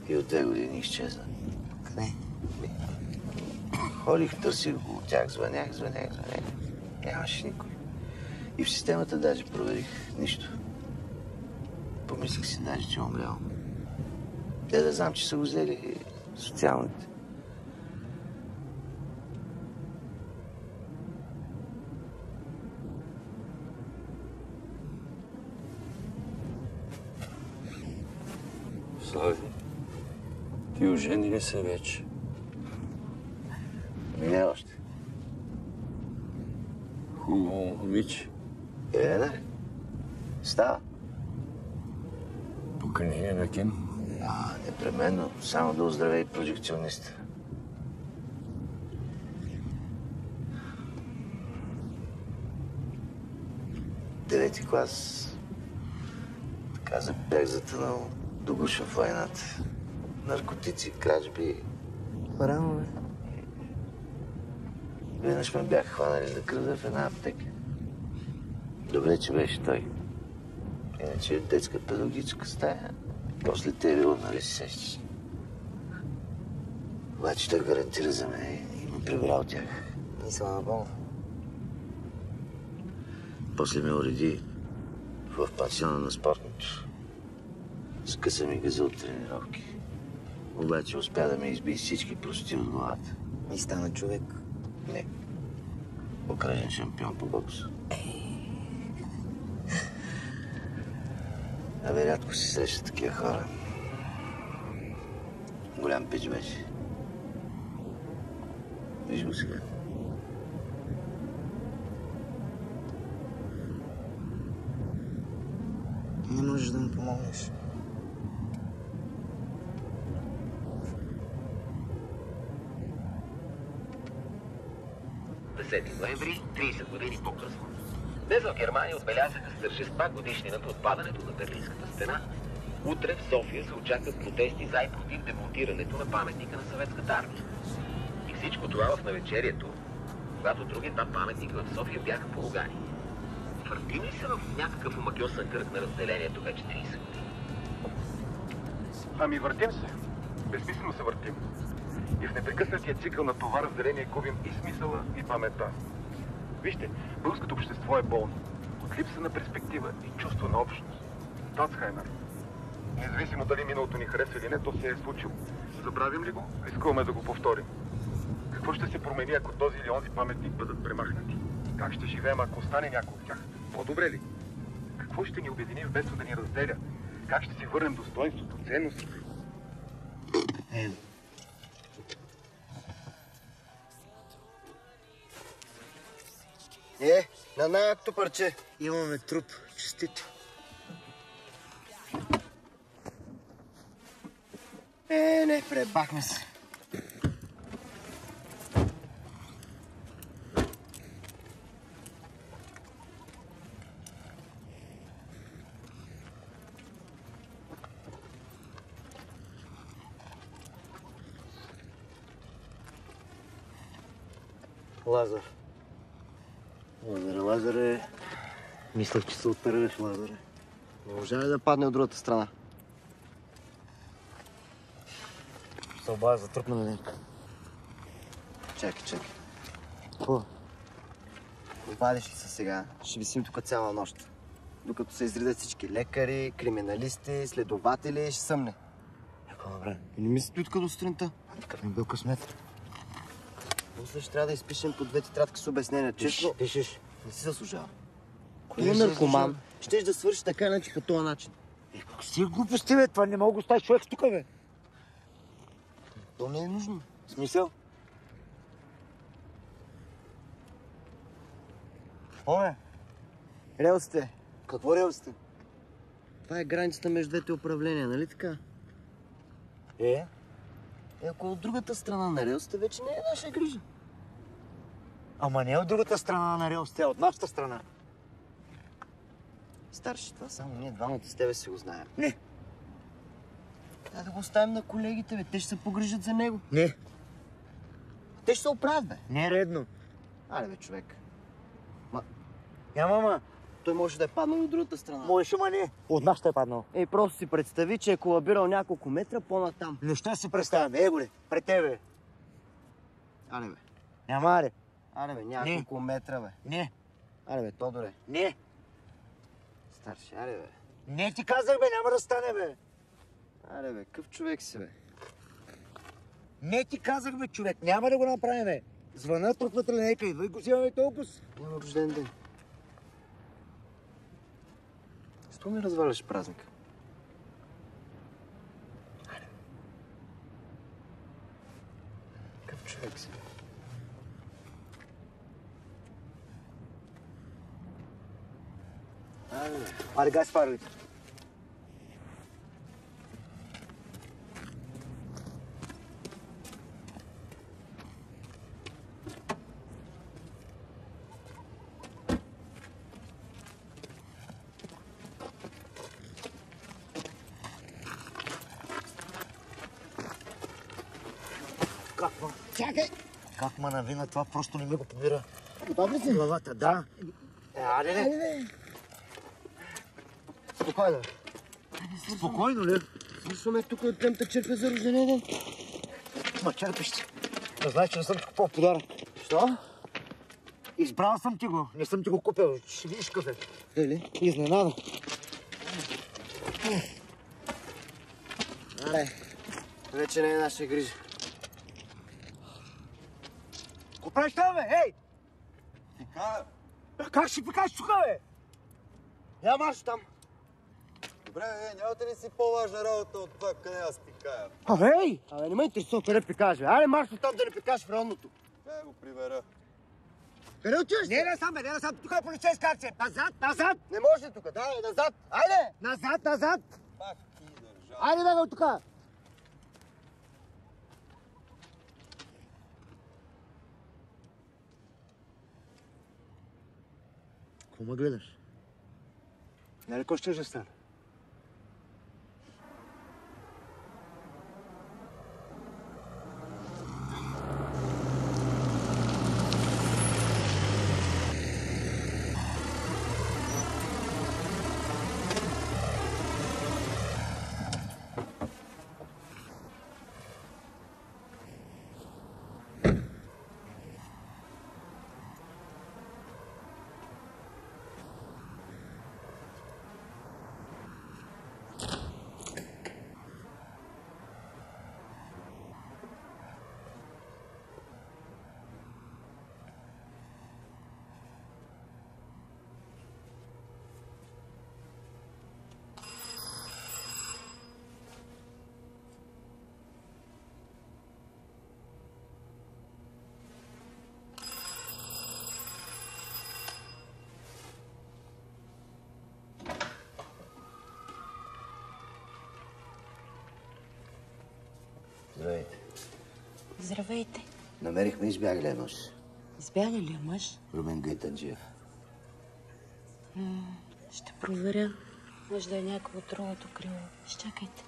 И от две години изчезна. Къде? Ходих, търсих го, тях звънях, звънях, звънях. Нямаше никой. И в системата даже проверих нищо. Помислих си даже, че е умрял. Те да знам, че са го взели социалните. Слави, ти ожени ли се вече? Не още. Хубаво момиче. Е, да. Става. Покани на Ким. А, непременно. Само да оздравя и прожекциониста. Девети клас. Така бях затънал до гуша в войната. Наркотици, кражби. Браво, бе. Веднъж ме бях хванали да крада в една аптека. Добре, че беше той. Иначе е детска педагогическа стая. После те е било, нали си сещаш? Обаче той гарантира за мен и ме прибра от тях. И слава Богу. После ме уреди в пансиона на спортното. Скъса ми газа от тренировки. Обаче успя да ме избие всички прости от главата. И стана човек. Не. Окръжен шампион по бокс. Абе, рядко си среща такива хора. Голям пич беше. Виж го сега. Не можеш да му помогнеш. десети ноември, трийсет години по-късно. Днес в Германия отбелязаха с тържества годишнината от падането на Берлинската стена. Утре в София се очакват протести за и против демонтирането на паметника на Съветската армия. И всичко това в навечерието, когато други два паметника в София бяха поругани. Въртим ли се в някакъв омагьосан кръг на разделението вече трийсет години? Ами въртим се. Безсмислено се въртим. И в непрекъснатия цикъл на това разделение губим и смисъла, и паметта. Вижте, българското общество е болно. От липса на перспектива и чувство на общност. Алцхаймер. Независимо дали миналото ни харесва или не, то се е случило. Забравим ли го, рискуваме да го повторим. Какво ще се промени, ако този или онзи паметник бъдат премахнати? Как ще живеем, ако остане някой от тях? По-добре ли? Какво ще ни обедини вместо да ни разделя? Как ще си върнем достоинството, ценностите? Е, Е, на най-якото парче. Имаме труп. Честито. Е, не, пребахме се. Лазар. Лазаре, Лазаре. Мислех, че се отървеш, Лазаре. Не може ли да падне от другата страна? Сълба е затрупна на ден. Чакай, чакай. Какво? Обадиш ли се сега? Ще висим тук цяла нощ. Докато се изредят всички лекари, криминалисти, следователи, ще съмне. Какво направим? И не ми се тука до сутринта. Такъв ми бил късмет. После ще трябва да изпишем по две тетрадки с обяснения. Честно, Пишеш. не си заслужава. Кой Кой е не си наркоман? заслужава? Щеш да свършиш така, иначе по този начин. Е, как си глупости, бе? Това не мога да оставиш човек тук, бе. То не е нужно. В смисъл? Какво, бе? Релсите. Какво релсите? Това е границата между двете управления, нали така? Е? Е, ако от другата страна на релсите, вече не е наша грижа. Ама не от другата страна на релсите, а от нашата страна. Старши, това само ние двамата с тебе си го знаем. Не. Трябва да го оставим на колегите, бе. Те ще се погрижат за него. Не. Те ще се оправят, бе. Не е редно. Аре, бе, човек. Няма, ма. той може да е паднал от другата страна. Можеш, ама не. От нас ще е паднал. Ей, просто си представи, че е колабирал няколко метра по-натам. Не ще си представяме. Его ли? Пред тебе. Аре, бе. Няма, аре. Аре, бе, няколко метра, бе. Не. Аре, бе, Тодоре. Не. Старши, аре, бе. Не ти казах, бе, няма да стане, бе. Аре, бе, къв човек си, бе. Не ти казах, бе, човек. Няма да го направим, бе. Звъна тук вътре линейка, идва и го взимаме толкова. Няма рожден ден. Що ми разваляш празника? Аре. Къв човек си, бе. Аре, бе. Аре, газ фарите. Как ма? Чакай! Как ма навина това? Просто не ми го побира. Готов ли си? Главата, да. Е, аре, не. Айде, бе. Спокойно. Спокойно, ли? Слушаме тук от темта черпя за рождения ден. Ма черпиш ти. Не знаеш, че не съм ти купил подарък. Що? Избрал съм ти го. Не съм ти го купил. Ще видиш къде. Дали? Изненада. Аре. Вече не е наша грижа. Ко правиш там, бе? Ей! Пикая. Как ще пикаш тук, бе? Я марш там. Добре, е, нямате ли си по-важна работа от това, къде аз пикая? Абе, ей! Абе, не ме интересува къде пикаш, бе. Аре, марш от там да не пикаш в районното. Ще го прибера. Къде отиваш? Не, не сам, бе, не не сам. Тук е полицейска акция. Назад, назад! Не може тук, да, назад. Айде! Назад, назад! Пак ти държа. Айде, бе, от тука! Какво ме гледаш? Нали, ко ще стане? Здравейте. Здравейте. Намерихме избяглия мъж. Избяга ли мъж? Румен Гайтанджиев. М- ще проверя. Може да е някой от другото крило. Изчакайте.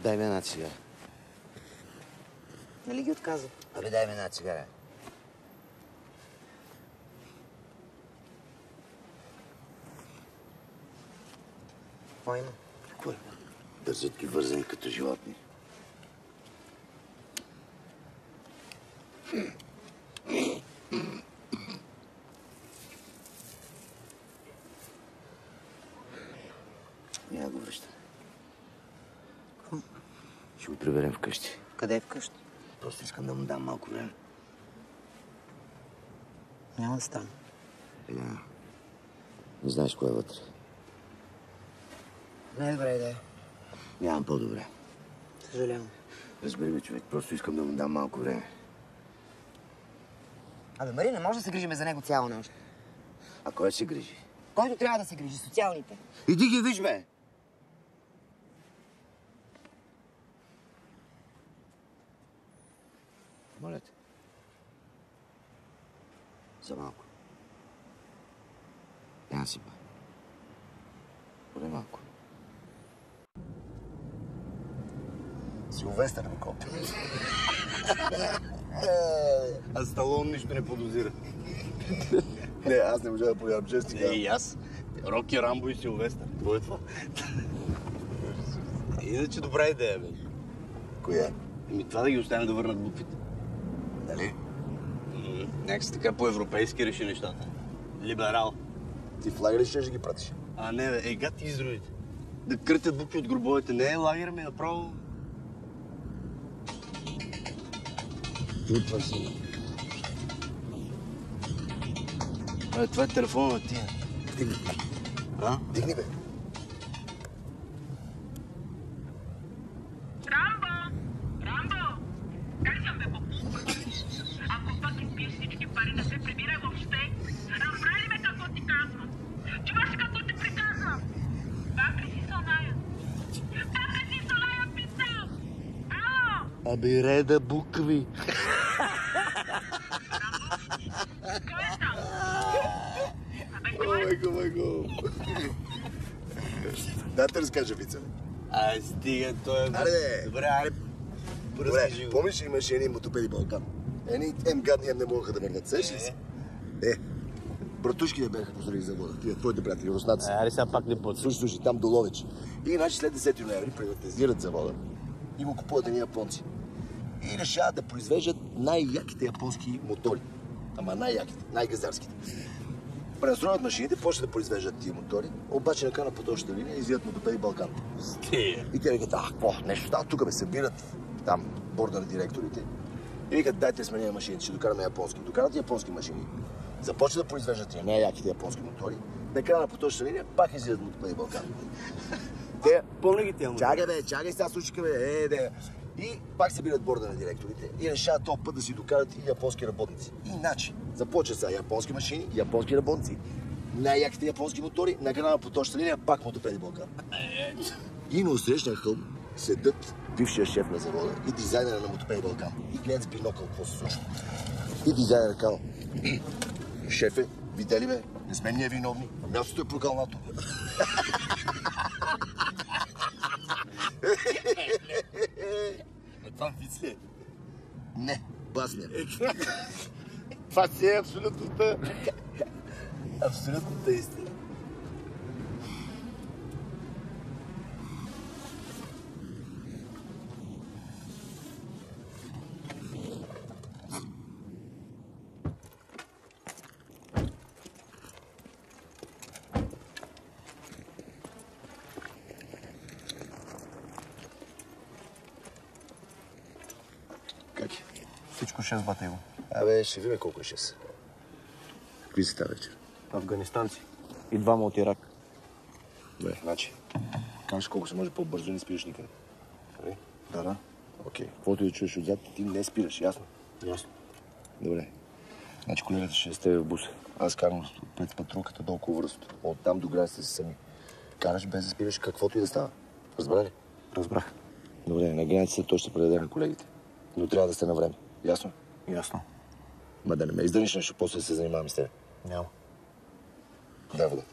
Дай ми една цигара. Нали ги отказа? Абе, дай ми една цигара. Какво има? Какво има? Държат ги вързани като животни. Няма го връщам. Ще го приберем вкъщи. Къде е вкъщи? Просто искам да му дам малко време. Няма да стане. Е, не знаеш кое е вътре. Не е добре идея. Нямам по-добре. Съжалявам. Разбери ме, човек. Просто искам да му дам малко време. Абе, Мари, не може да се грижиме за него цяло нощ. А кой се грижи? Който трябва да се грижи? Социалните. Иди ги виж, бе! Моля те. За малко. Няма си, бе. Поне малко. Силвестър ми копи. А Сталон нищо не подозира. Не, аз не можа да повярвам, че си Е, и аз. Роки, Рамбо и Силвестър. Какво е това? Иначе добра идея, бе. Коя? Ами това да ги оставим да върнат буквите. Нали? Някакси така по-европейски реши нещата. Либерал. Ти в лагер ли ще ги пратиш? А не, бе, е, гад изровите. Да крътят букви от гробовете. Не е лагер, ми направо... Чутва си. Абе, това е телефона на тия. Дигни. А? Дигни, бе. Рамбо! Рамбо! Как съм, бе, попуска? Ако пък изпиеш всички пари, не се прибирай въобще. Разбрали ме какво ти казвам? Чуваш ли какво ти приказвам? Пак ли си Соная? Пак ли си Соная писал? Ало! Абе, реда букви. Кой е там? Абе, О, кой е? майко, майко. Да те разкажа, Вица. Ай, стига, той е... Аре, Добре, аре, Добре, помниш ли имаше едни мотопеди Балкан? Едни ем гадни, ем не могаха да върнат. Сещаш ли си? Е, братушките бяха посреди завода. Тия твоите приятели, руснаци. Аре, сега пак не път. Слушай, слушай, там до Ловеч. И иначе след десети ноември приватизират завода и му купуват едни японци. И решават да произвеждат най-яките японски мотори. Ама най-яките, най-газарските. Пренастроят машините, почват да произвеждат тия мотори, обаче накана по точната линия излизат мотопеди Балкан. Стига. И те викат, а, какво, нещо става, тук бе, събират там борда на директорите. И викат, дайте сменя машините, ще докараме японски. Докарат японски машини. Започват да произвеждат тия най-яките японски мотори. Накана по точната линия, пак излизат мотопеди Балкан. Те, помни ги тия мотори. Чакай, бе, чакай сега, слушай, бе, е, де. И пак събират борда на директорите и решават този път да си докарат и японски работници. Иначе, започва сега японски машини, японски работници, най-яките японски мотори, накрая по точната линия, пак мотопеди Балкан. И на усрещния хълм седят бившия шеф на завода и дизайнера на мотопеди Балкан. И гледат с бинокъл какво се случва. И дизайнера казва, шефе, видя ли бе, не сме ние виновни, мястото е прокълнато. Е, това виц ли е? Не, басня. Това си е абсолютната... абсолютната истина. Как е? Всичко шест бата его. Абе, ще видим колко е шест. Какви са тази вечер? Афганистанци. И двама от Ирак. Добре, значи. Кажеш колко се може по-бързо, не спираш никъде. Нали? Да, да. Окей. Каквото и да чуеш отзад, ти не спираш, ясно? Ясно. Добре. Значи колегата ще е с тебе в буса. Аз карам пред патрулката до около връзото. Оттам до границата си сами. Караш без да спираш каквото и да става. Разбра ли? Разбрах. Добре, на границата той ще предаде на колегите. Но трябва да сте на време. Ясно? Ясно. Ма да не ме издъниш нещо, после да се занимавам с теб. Няма. Дай вода.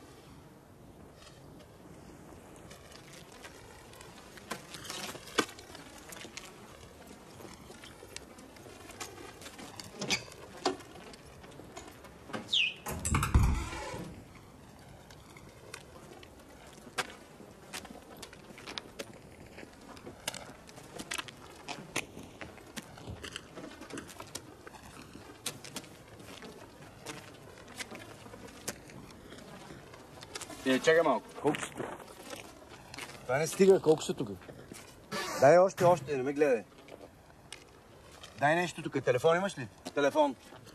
Е, чакай малко. Колко са тук? Това не стига, колко са тук? Дай още, още, не ме гледай. Дай нещо тук. Телефон имаш ли? Телефон.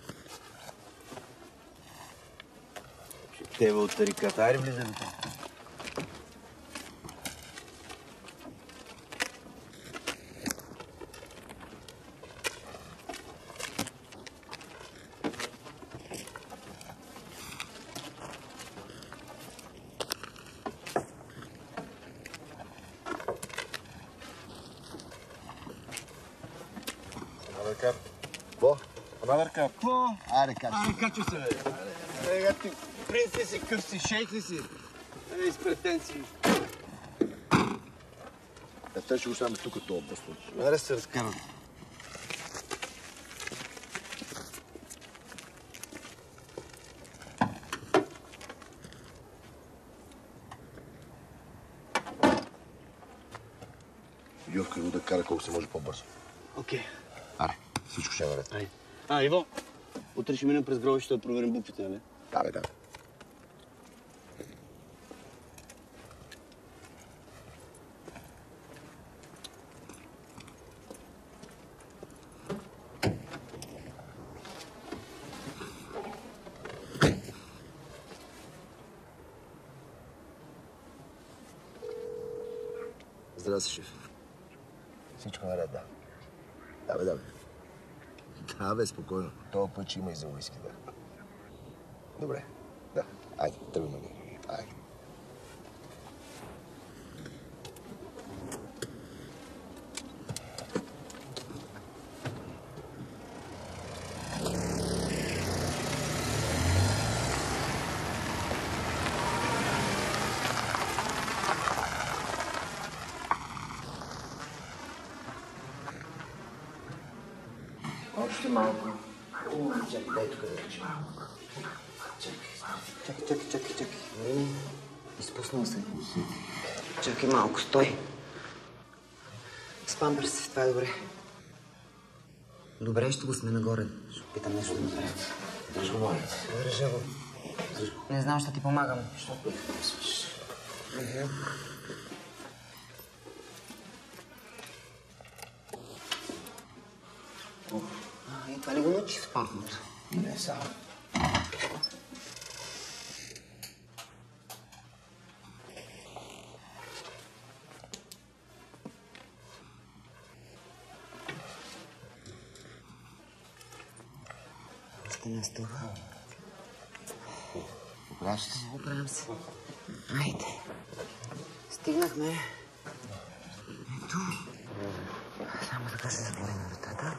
Тебе от тариката. Айде влизай до това. Какво? Анадър кап. Какво? Аре, качи. Аре, качи се, бе. Ега ти, принц ли си, къв си, шейх ли си? Ей, с претенции. Е, те ще го оставяме тук този бастун. Аре се разкарат. Йовка го да кара колко се може по-бързо. Окей. Аре, всичко ще е наред. Айде. А, Иво, утре ще минем през гробището да проверим буквите, нали? Да, бе, да. Здрасти, шеф. Всичко наред, да. Да, бе, да, бе. Да, бе, спокойно. Това път ще има и за уиски, да. Добре, да. Айде, тръгваме ние. Айде. Още малко. Чакай, дай тук да речи малко. Чакай, чакай, чакай, чакай, чакай. Марина, изпуснал се. Чакай малко, стой. С памперси, това е добре. Добре, ще го сме нагоре. Ще опитам нещо да направя. Дръж го, моля. Държа го. Не знам, ще ти помагам. А, и това ли го научи в спортното? Не, само. Още на стълба. Оправяш се? Оправям се. Айде. Стигнахме. Ето. Само така се затворим вратата.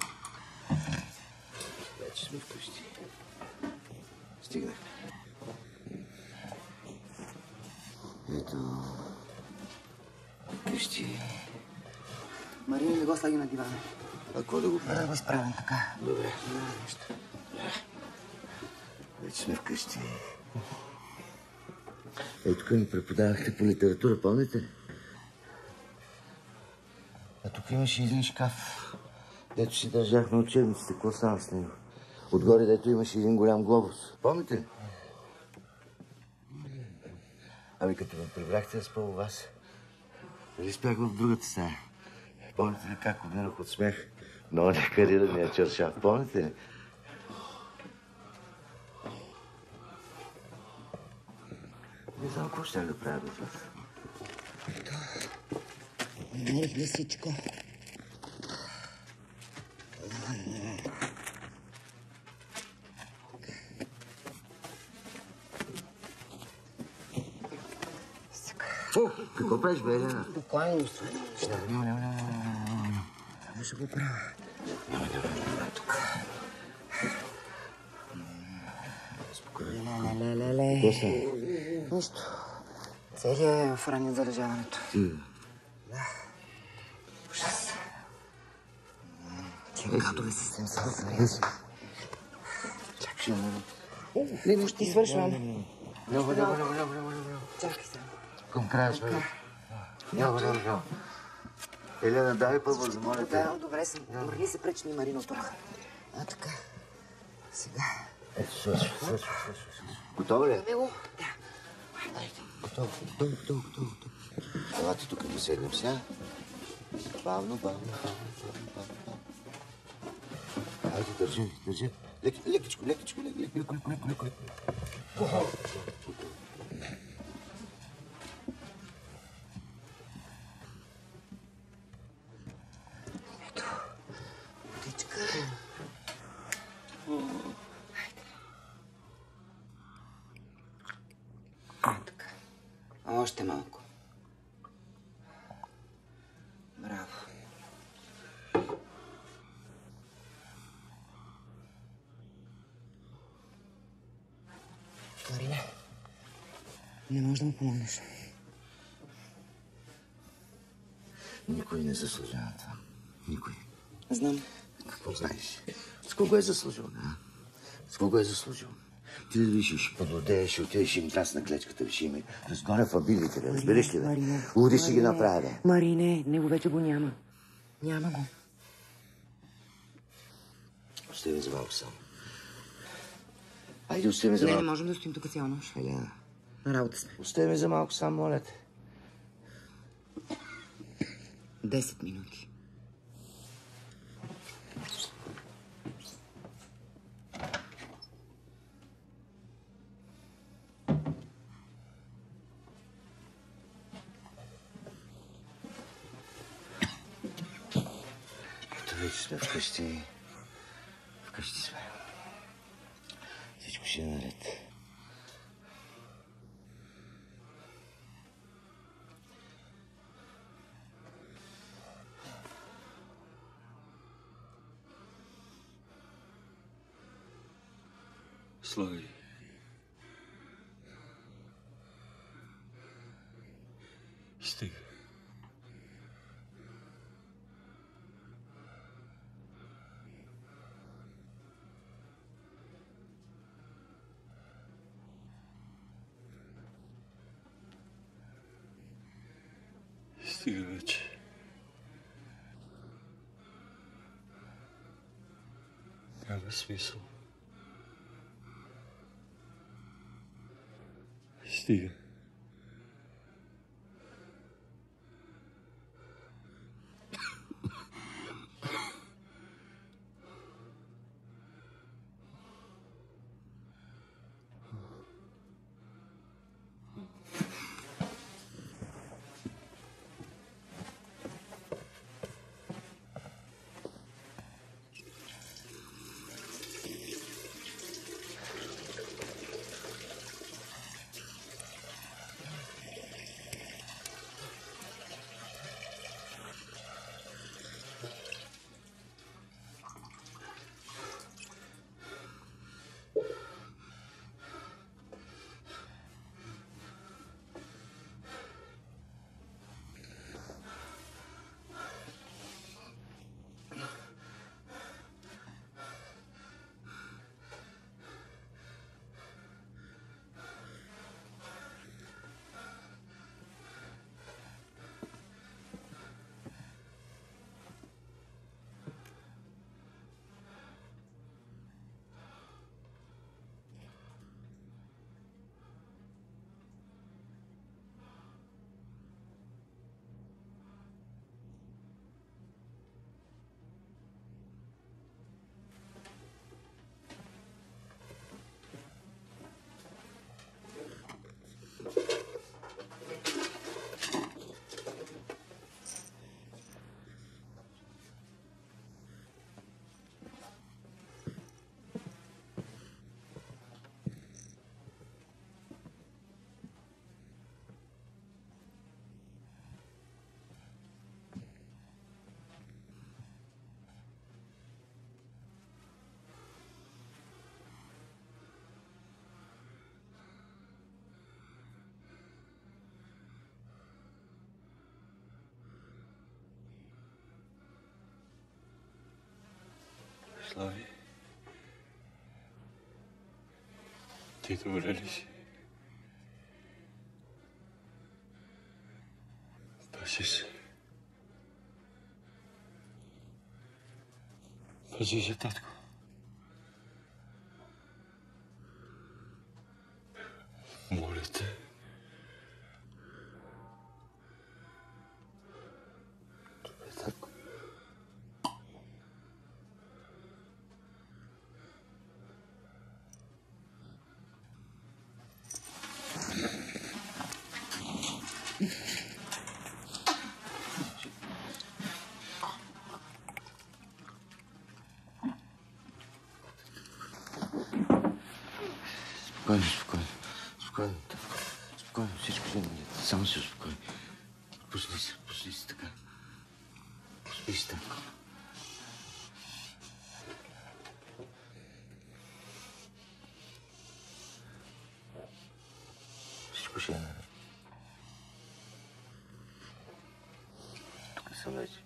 Вече сме вкъщи. Стигнахме. Ето. Вкъщи. Мария, не го слаги на дивана. А какво да го правя? Да го изправям така. Добре. Няма нещо. Вече сме вкъщи. Ей, тук ни преподавахте по литература, помните ли? А тук имаше един шкаф, дето си държахме учебниците. Какво стана с него? Отгоре, дето имаше един голям глобус. Помните ли? Ами като ме прибрахте да спа у вас, нали спях в другата стая? Помните ли как умирах от смех? Но не карира ми я чершав. Помните ли? Не знам какво ще да правя без вас. Намерихме всичко. О, какво правиш, бе, Елена? Спокойно, спокойно. Няма, няма, няма, няма, няма. Само ще го правя. Няма, няма, няма, тук. Спокойно. Ле, ле, ле, ле. Какво става? Нищо. Целият е в ранен зарежаването. Ти, Да. Ужас. Тия катове съвсем са зарежи. чакай. Не, но ще ти свършвам. Няма, няма, няма, няма, няма. Чакай сега. Към края сме. Няма, няма, няма. Елена, дай по-бързо, моля те. Да, добре съм. Мърни се пречни, Марино, тук. А, така. Сега. Ето, свършва, свършва, свършва. Готова ли е? Него? Да. Айде, готово, готово, готово, готово. Елате тук да седнем сега. Бавно, бавно, бавно, бавно, бавно. Айде, държи, държи. Лекичко, лекичко, лекичко, леко, леко, леко, леко, леко. Ето, водичка. А, така. Още малко. Браво. Марина, не можеш да му помогнеш. Никой не заслужава това. Никой. Знам. Какво знаеш? С кого е заслужил, а? С кого е заслужил? Ти да виж, ще подлодееш, ще отидеш им таз на клечката, ще им разгоня фабилите, бе. Разбереш ли, бе? Луди ще ги направя, бе. Марине, него вече го няма. Няма го. Остави за малко само. Айде, остави за малко. Не, не можем да стоим тук цяла нощ. Елена. На работа сме. Остави за малко само, моля те. Десет минути. Ето вече сме вкъщи. Вкъщи сме. Всичко ще е наред. Слави. Стига. Стига вече. Няма смисъл. Стига. Слави, ти добре ли си? Пази се. Пази се, татко. Моля те, Спокойно, спокойно. Спокойно. Спокойно, всичко ще мине. Само си успокой. Пусни се, пусни се така. Пусни се така. Всичко ще е наред. Тук се лежи.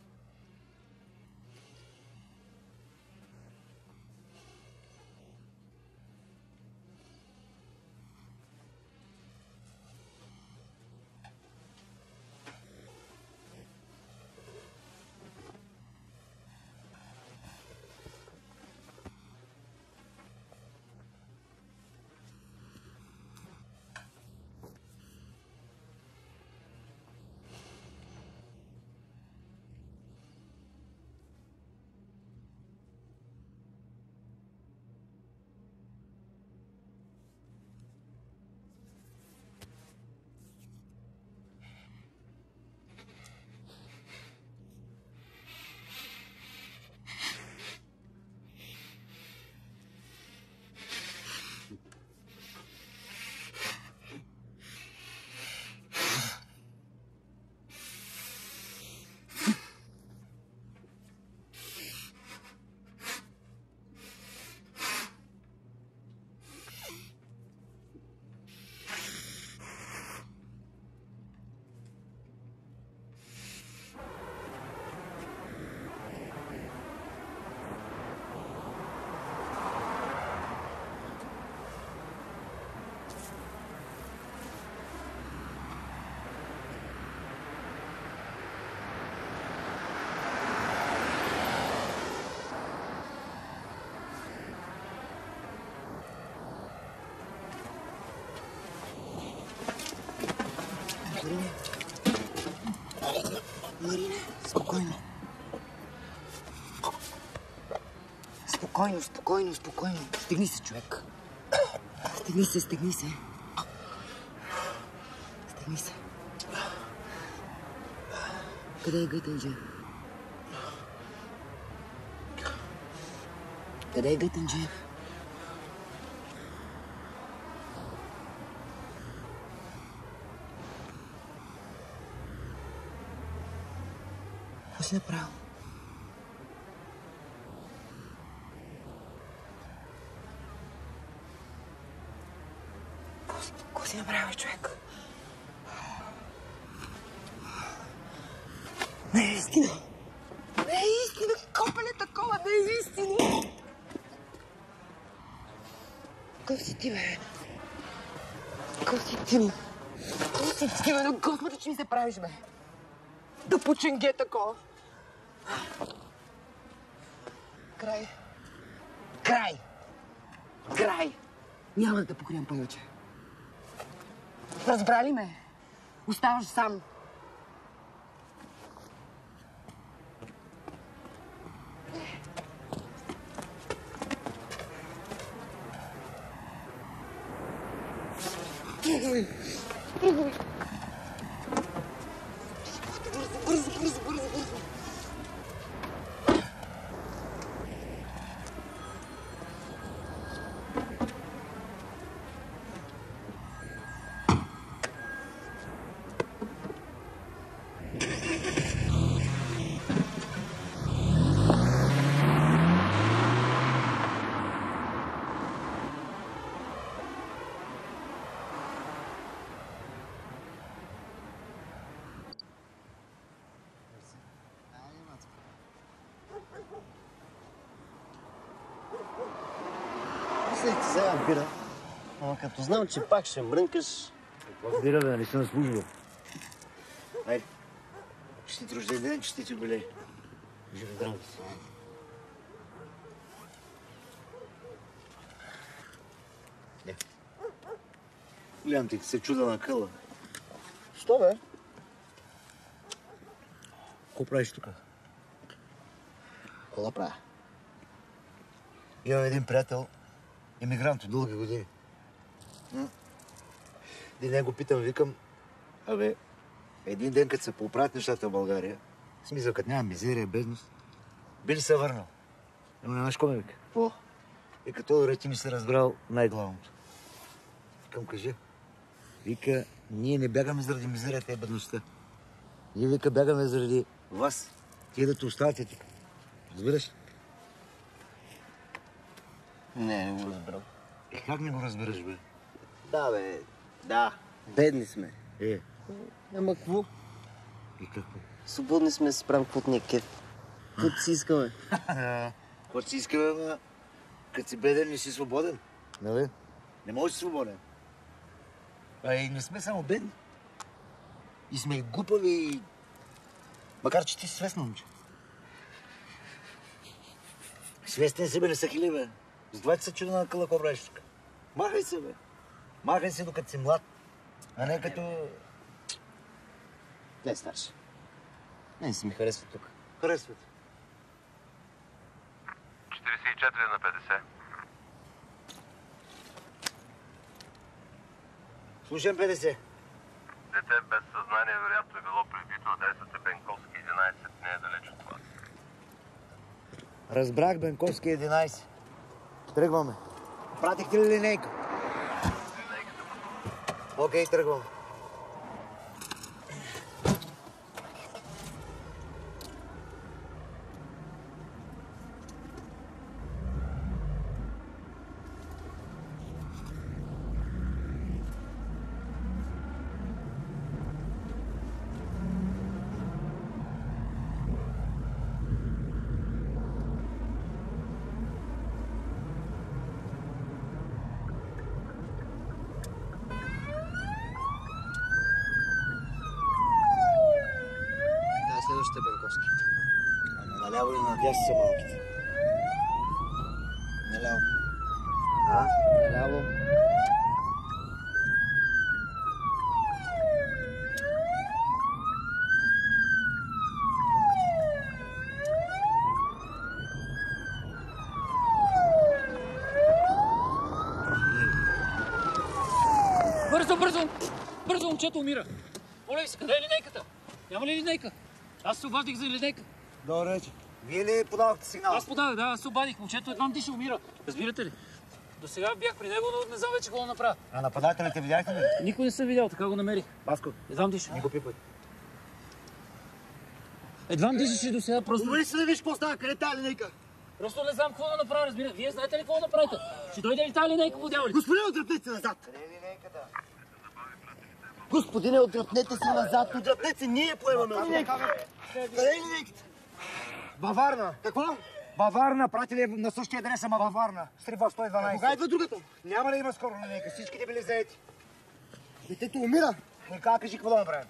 Марина, спокойно. Спокойно, спокойно, спокойно. Стегни се, човек. Стегни се, стегни се. Стегни се. Къде е Гътенджи? Къде е Гътенджи? Какво си направил? Какво си направил, човек? Не е истина! Не е истина! Копеле такова, не е истина! Какъв си ти, бе? Какъв си ти, бе? Какъв си ти, бе? Но Господи, че ми се правиш, бе? Да поченге такова! Край. Край! Край! Няма да те покривам повече. Разбрали ме? Оставаш сам. Бързо, бързо, бързо, бързо. Мислех ти сега бира, ама като знам, че пак ще мрънкаш... Какво бира, бе, нали си на служба? Айде, честит рожден ден, честит юбилей. Живи здраво си. Не. Гледам ти, се чуда на къла. Що, бе? Какво правиш тук? Какво да правя? Имам един приятел, емигрант от дълги години. Един го питам, викам, абе, един ден, като се поправят нещата в България, в смисъл, като няма мизерия, бедност, би ли се върнал? Но не знаеш кой ме вика? Какво? И като да ти ми се разбрал най-главното. Към кажи. Вика, ние не бягаме заради мизерията и бедността. Ние, вика, бягаме заради вас. Тие да те оставате тук. Разбираш ли? Не, не го разбирам. Е, как не го разбираш, бе? Да, бе, да. Бедни сме. Е. Ама какво? И какво? Свободни сме да си правим каквото ни е кеф. Каквото си искаме. Каквото си искаме, ама като си беден, не си свободен. Нали? Не можеш да си свободен. А и не сме само бедни. И сме и глупави. Макар че ти си свестно, момче. Свестен си, бе, не са хили, бе. С двайсет се чудо на къла, какво правиш тук? Махай се, бе. Махай се, докато си млад. А не като... Не, старши. Не си ми харесва тук. Харесват. четиридесет и четири на петдесет. Слушам петдесет. Дете без съзнание вероятно е било прибито от адреса Бенковски единайсет. Не е далеч от вас. Разбрах, Бенковски единайсет. Тръгваме. Пратихте ли линейка? Окей, тръгваме. Следващите Бенковски. Ама наляво и надясно са малките. Наляво. А? Наляво. Бързо, бързо! Бързо, момчето умира. Олег, къде е линейката? Няма ли линейка? Аз се обадих за линейка. Добре вече. Вие ли подавахте сигнал? Аз подавах, да, аз се обадих. Момчето едва диши, умира. Разбирате ли? До сега бях при него, но не знам вече какво да направя. А нападателите видяхте ли? Никой не съм видял, така го намерих. Баско, едва диши. не го пипай. Едва дишаше до сега, просто... Умри се да виж какво става, къде е тази линейка? Просто не знам какво да направя, разбира. Вие знаете ли какво да направите? Ще дойде ли тази линейка, водява ли? Господин, отдръпнете се назад! Къде е линейката? Господине, отдръпнете се назад. Отдръпнете се, ние поемаме. Къде е линейката? Във Варна. Какво? Във Варна, пратили на същия адрес, ама във Варна. Стрива сто и дванайсет. Кога идва другата? Няма да има скоро линейка, всичките били заети. Детето умира. И как кажи какво да направим?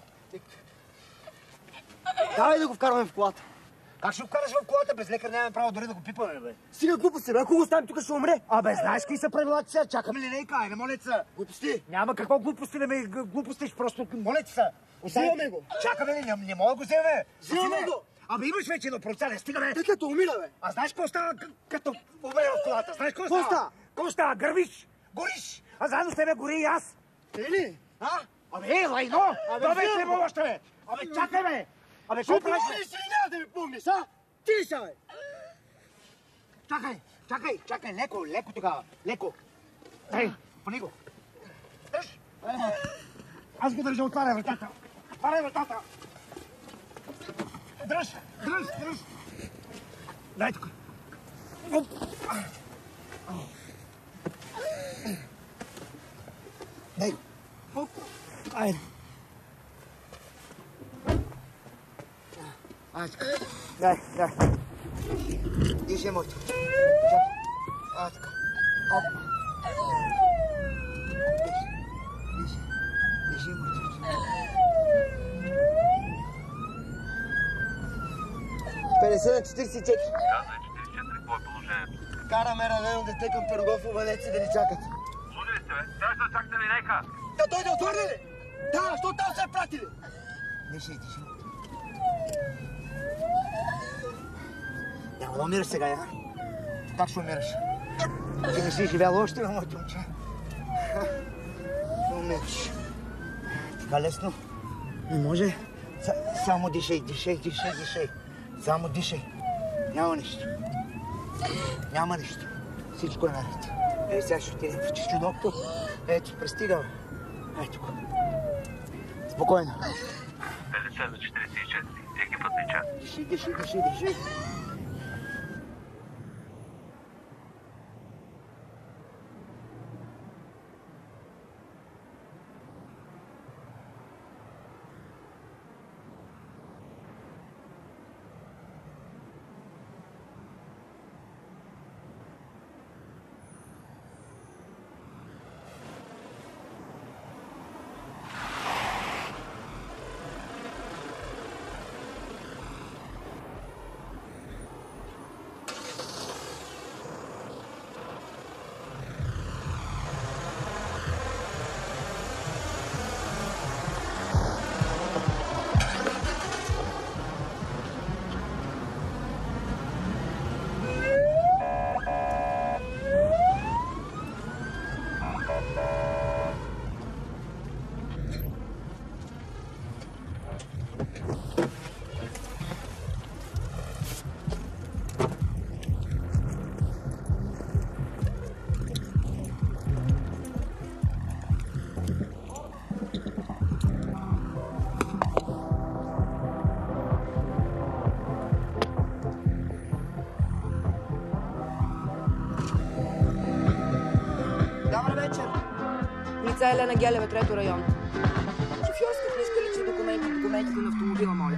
Давай да го вкарваме в колата. Как ще го вкараш в колата? Без лекар нямаме право дори да го пипаме, бе. Стига глупости, бе. Ако го оставим тук, ще умре. Абе, знаеш какви са правилата сега? Чакаме линейка, айде, моля ти са. Глупости. Няма какво глупости да ме глупостиш, просто моля ти са. Взимаме го. Чакаме ли? Не, не мога да го вземе. Взимаме го. Абе, имаш вече едно процент, стига, бе. Детето умира, бе. А знаеш какво става като умре в колата? Знаеш какво става? Какво става? Какво става? Гървиш, гориш. А заедно с тебе гори и аз. Ти ли? А? Абе, е, лайно! Абе, ще му още, бе. Абе, чакай, бе. Абе, какво правиш? Ще си няма да ми помниш, а? Ти ли са, бе? Чакай, чакай, чакай, леко, леко тогава, леко. Ей, пани го. Дръж. Аз го държа, отваря вратата. Отваря вратата. Дръж, дръж, дръж. Дай тук. Дай го. Айде. Айде. Дай, дай. Дишай, моето. Чакай. А, така. Оп. Дишай. Дишай, моето. петдесет на четиридесет и четири. Казай четиридесет и четири, какво е положението? Караме ранено дете към Пирогов, обадете да ни чакат. Луди ли сте, бе? Трябваше да чакате линейка. Да дойде, отвърне ли? Да, що там се е пратили? Дишай, дишай. Няма да умираш сега, я? Как ще умираш? Ти не си живял още, моето момче. Ще умираш. Така лесно? Не може. Само дишай, дишай, дишай, дишай. Само дишай. Няма нищо. Няма нищо. Всичко е наред. Ей, сега ще отидем в Чичо доктор. Ето, пристигам. Ето го. Спокойно. Лице за четиридесет и четири. Екипът ни чака. Диши, диши, диши, диши. Лица Елена Гелева, трето район. Шофьорска книжка, лични документи, документите на автомобила, моля.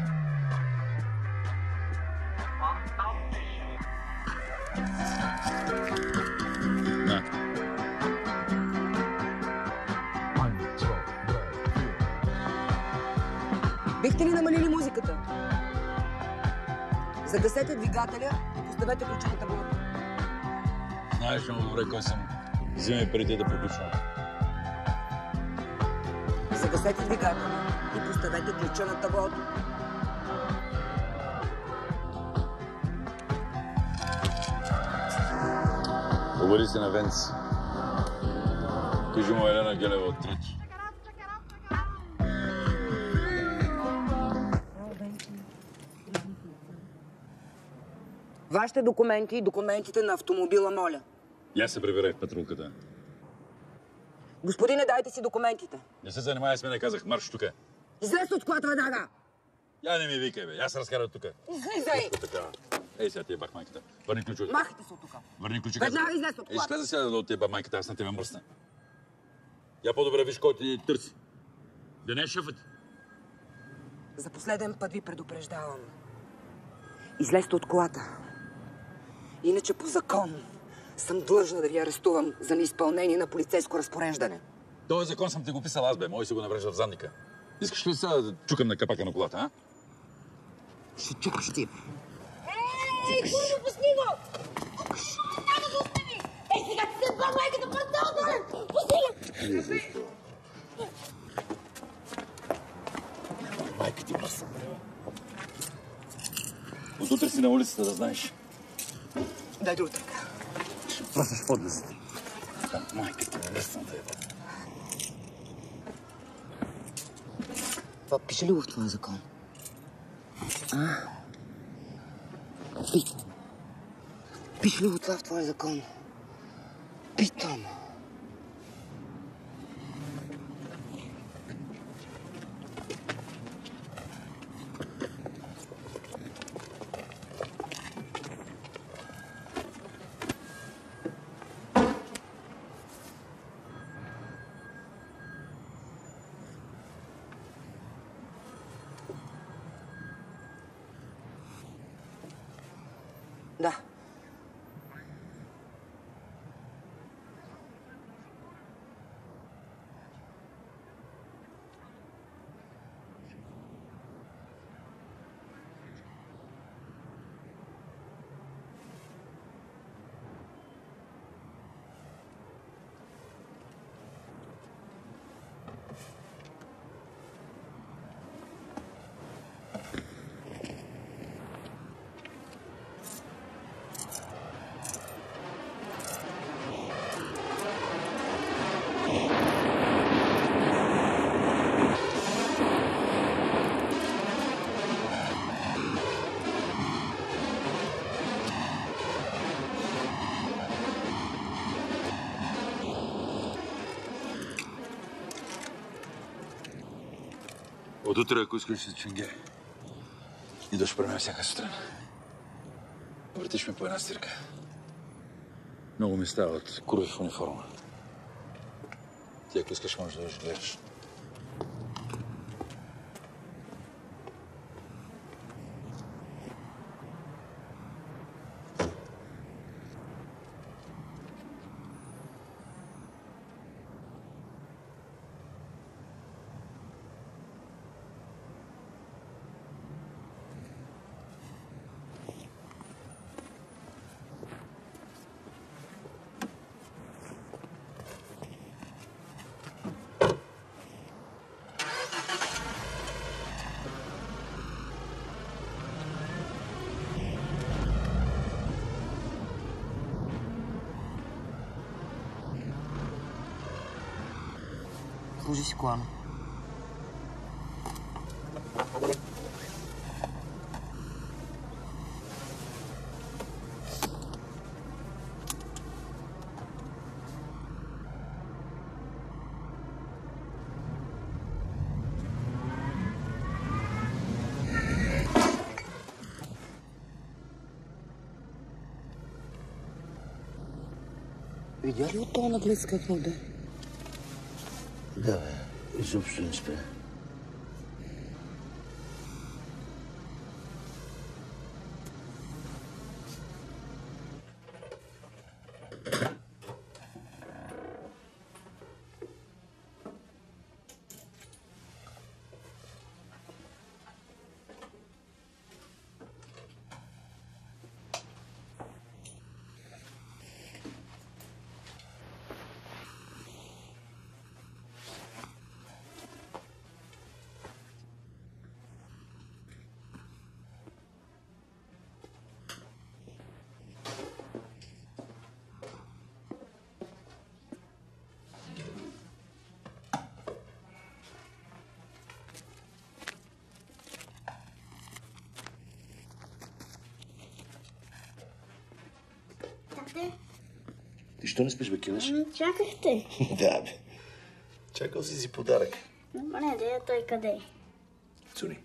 На. Бихте ли намалили музиката? Загасете двигателя и поставете ключа на таблото. Знаеш много добре кой съм. Взимай преди да приключвам. Загасете двигателя и поставете ключа на таблото. Обади се на Венц. Кажи му Елена Гелева от трети. Вашите документи и документите на автомобила, моля. Я се прибирай в патрулката. Господине, дайте си документите. Не се занимай с мене, казах, марш тука. Излез от колата веднага! Я не ми викай, бе. Я се разкарам тука. Излизай! Ей, сега ти е бах майката. Върни ключа. Махайте се от тука. Върни ключа. Веднага излез от колата. Излезе сега да от тебе майката, аз на тебе мръсна. Я по-добре виж кой ти търси. Да не е шефът. За последен път ви предупреждавам. Излезте от колата. Иначе по закон съм длъжна да ви арестувам за неизпълнение на полицейско разпореждане. Този закон съм ти го писал аз, бе. Мой си го наврежда в задника. Искаш ли сега да чукам на капака на колата, а? Ще чукаш ти. Ей, курво, пусни го! Няма да остави! Ей, сега ти се ба майката пъртал, доле! Пусни го! Майка ти мръсна. От утре си на улицата, да знаеш. Дай друг така. Ще пръснеш подлезите. Майка ти мръсна да е. Това пише ли го в твоя закон? А? Пи... Пише ли го това в твоя закон? Питам. Да. От утре, ако искаш се ченге, идваш при мен всяка сутрин. Въртиш ме по една стирка. Много ми става от курви в униформа. Ти, ако искаш, можеш да я гледаш. Служи си колана. Видя ли от това наглед скакнал да? Да, бе. Изобщо не спя. Ти що не спиш, бе, Килеш? Чакахте. Да, бе. Чакал си си подарък. Добре, да я той къде е? Цуни.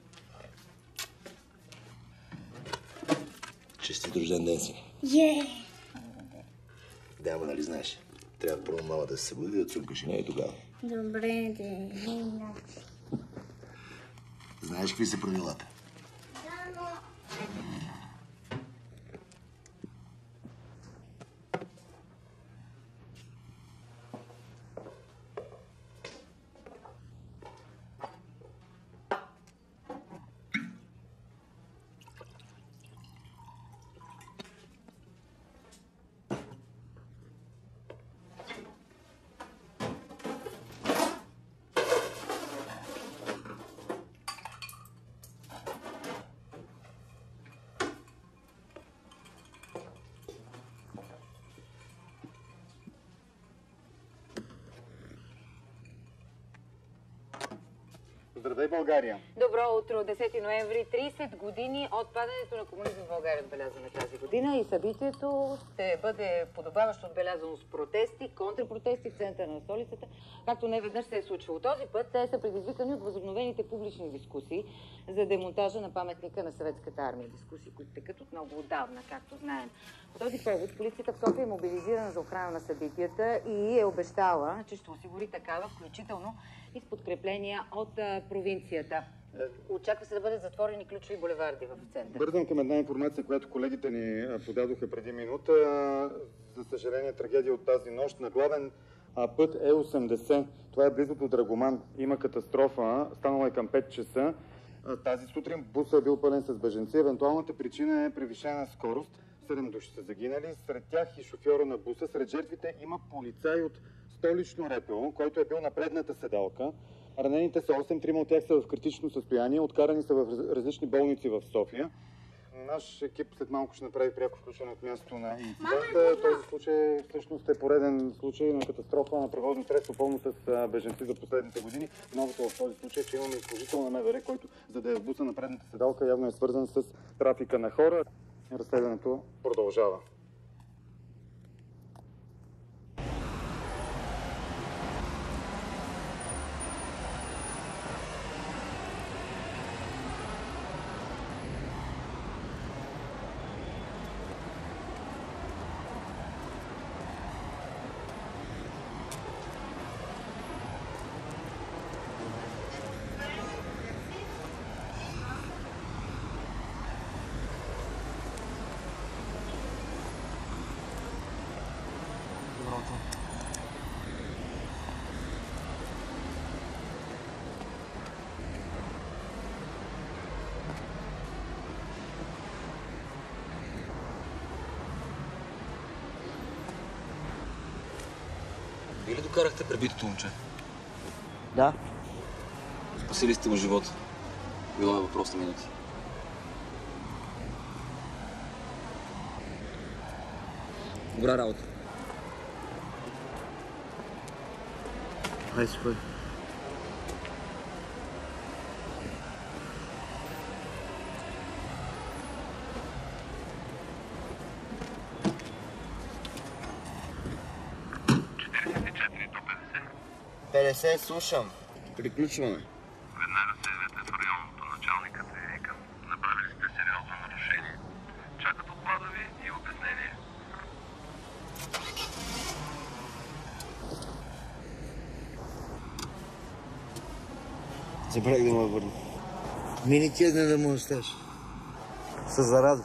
Честит рожден ден си. Е! Да, ама нали знаеш? Трябва първо мама да се събуди да цункаш и не е тогава. Добре, де. Знаеш какви са правилата? Да, но... Здравей, България! Добро утро! десети ноември, трийсет години от падането на комунизма в България отбелязваме тази година и събитието ще бъде подобаващо отбелязано с протести, контрпротести в центъра на столицата, както не веднъж се е случило. Този път те са предизвикани от възобновените публични дискусии за демонтажа на паметника на Съветската армия. Дискусии, които текат от много отдавна, както знаем. По този повод полицията в София е мобилизирана за охрана на събитията и е обещала, че ще осигури такава, включително и с подкрепления от а, провинцията. Очаква се да бъдат затворени ключови булеварди в центъра. Бързам към една информация, която колегите ни подадоха преди минута. За съжаление, трагедия от тази нощ на главен път Е осемдесет. Това е близо до Драгоман. Има катастрофа. Станала е към пет часа. Тази сутрин бусът е бил пълен с бежанци. Евентуалната причина е превишена скорост. Седем души са загинали. Сред тях и шофьора на буса. Сред жертвите има полицай от столично РПУ, който е бил на предната седалка. Ранените са осем, трима от тях са в критично състояние, откарани са в различни болници в София. Наш екип след малко ще направи пряко включване от място на инцидента. Този случай всъщност е пореден случай на катастрофа на превозно средство, пълно с бежанци за последните години. Новото в този случай е, че имаме служител на МВР, който, за да е в буса на предната седалка, явно е свързан с трафика на хора. Разследването продължава. Вие ли докарахте пребитото момче? Да. Спасили сте му живота. Било е въпрос на минути. Добра работа. Хайде си ходи. петдесет, слушам. Приключваме. Веднага се явете в районното. Началникът ви вика. Направили сте сериозно нарушение. Чакат от плада ви и обяснение. Забравих да му върна. Мини тия дни да му оставиш. Със зарада.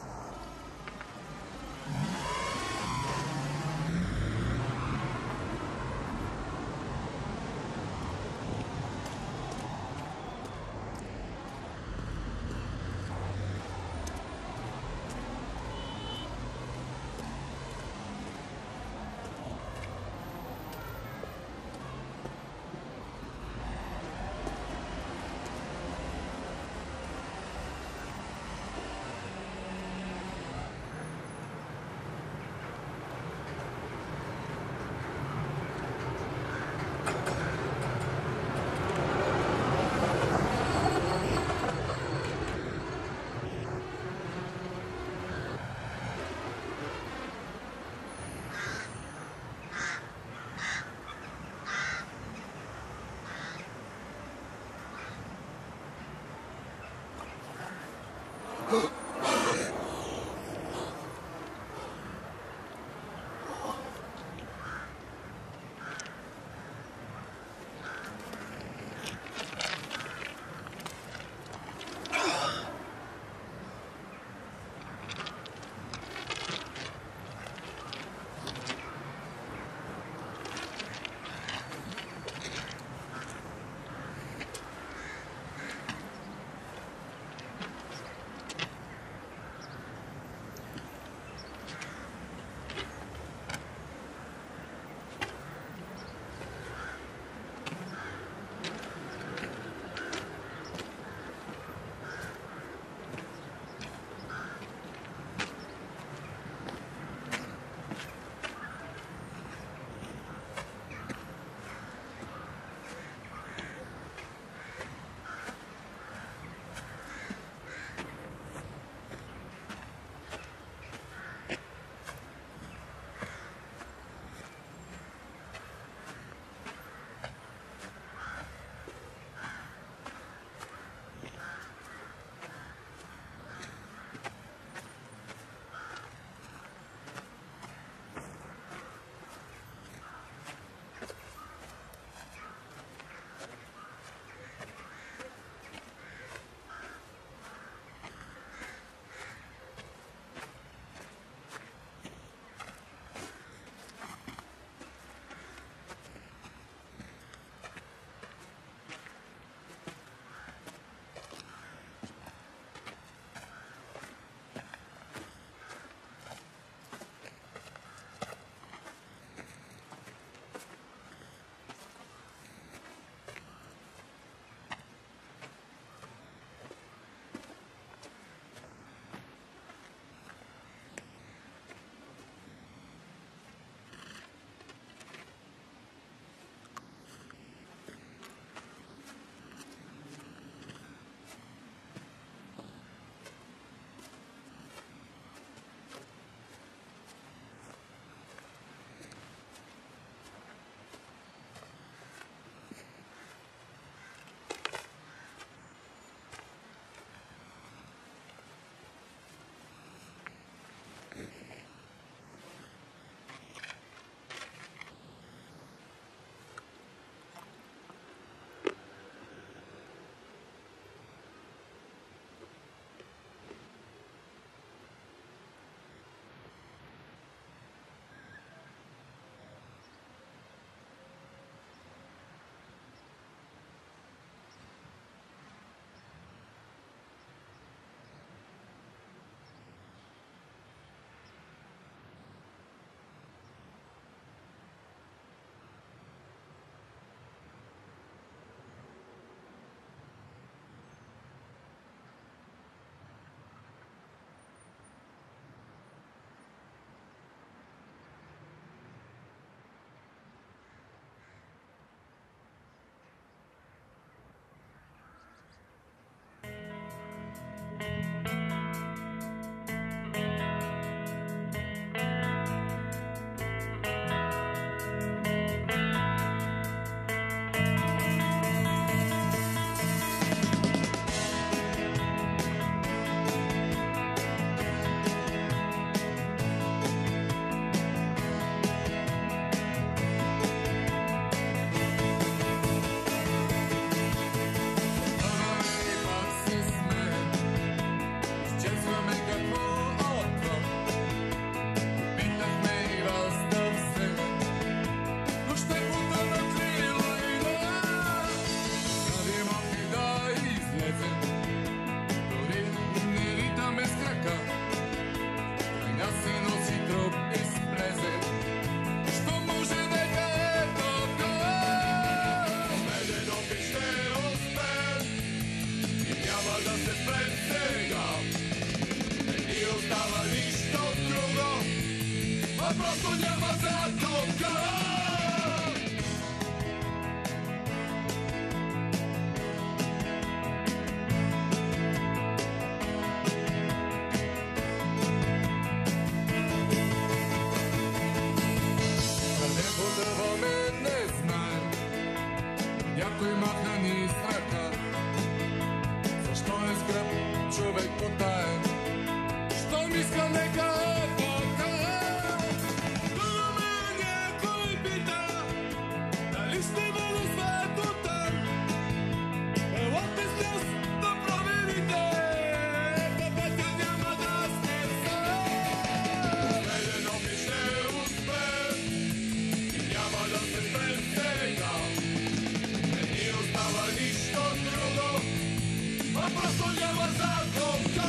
някой махна ни с ръка. Защо е скръп човек потаен? Щом иска нека е така. Тук ме някой пита, дали ще бъде свето там. Елате с нас да проверите, по пътя няма да сте сам. Следено ми ще успеем, няма да се спрем сега. Не ни остава нищо друго, а просто няма закопка.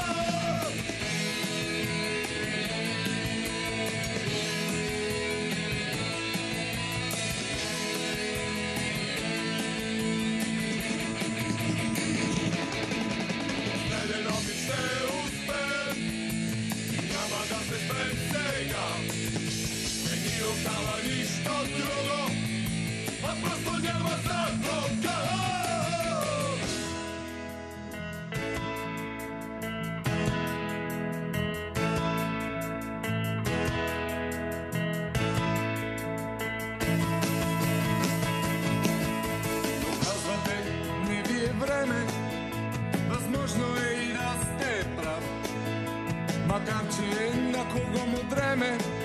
Следено ми ще успеем, няма да се спрем сега. Не ни остава нищо друго, а просто няма закопка. Казвате, не ви е време, възможно е и да сте прав. Макар че на кого му дреме,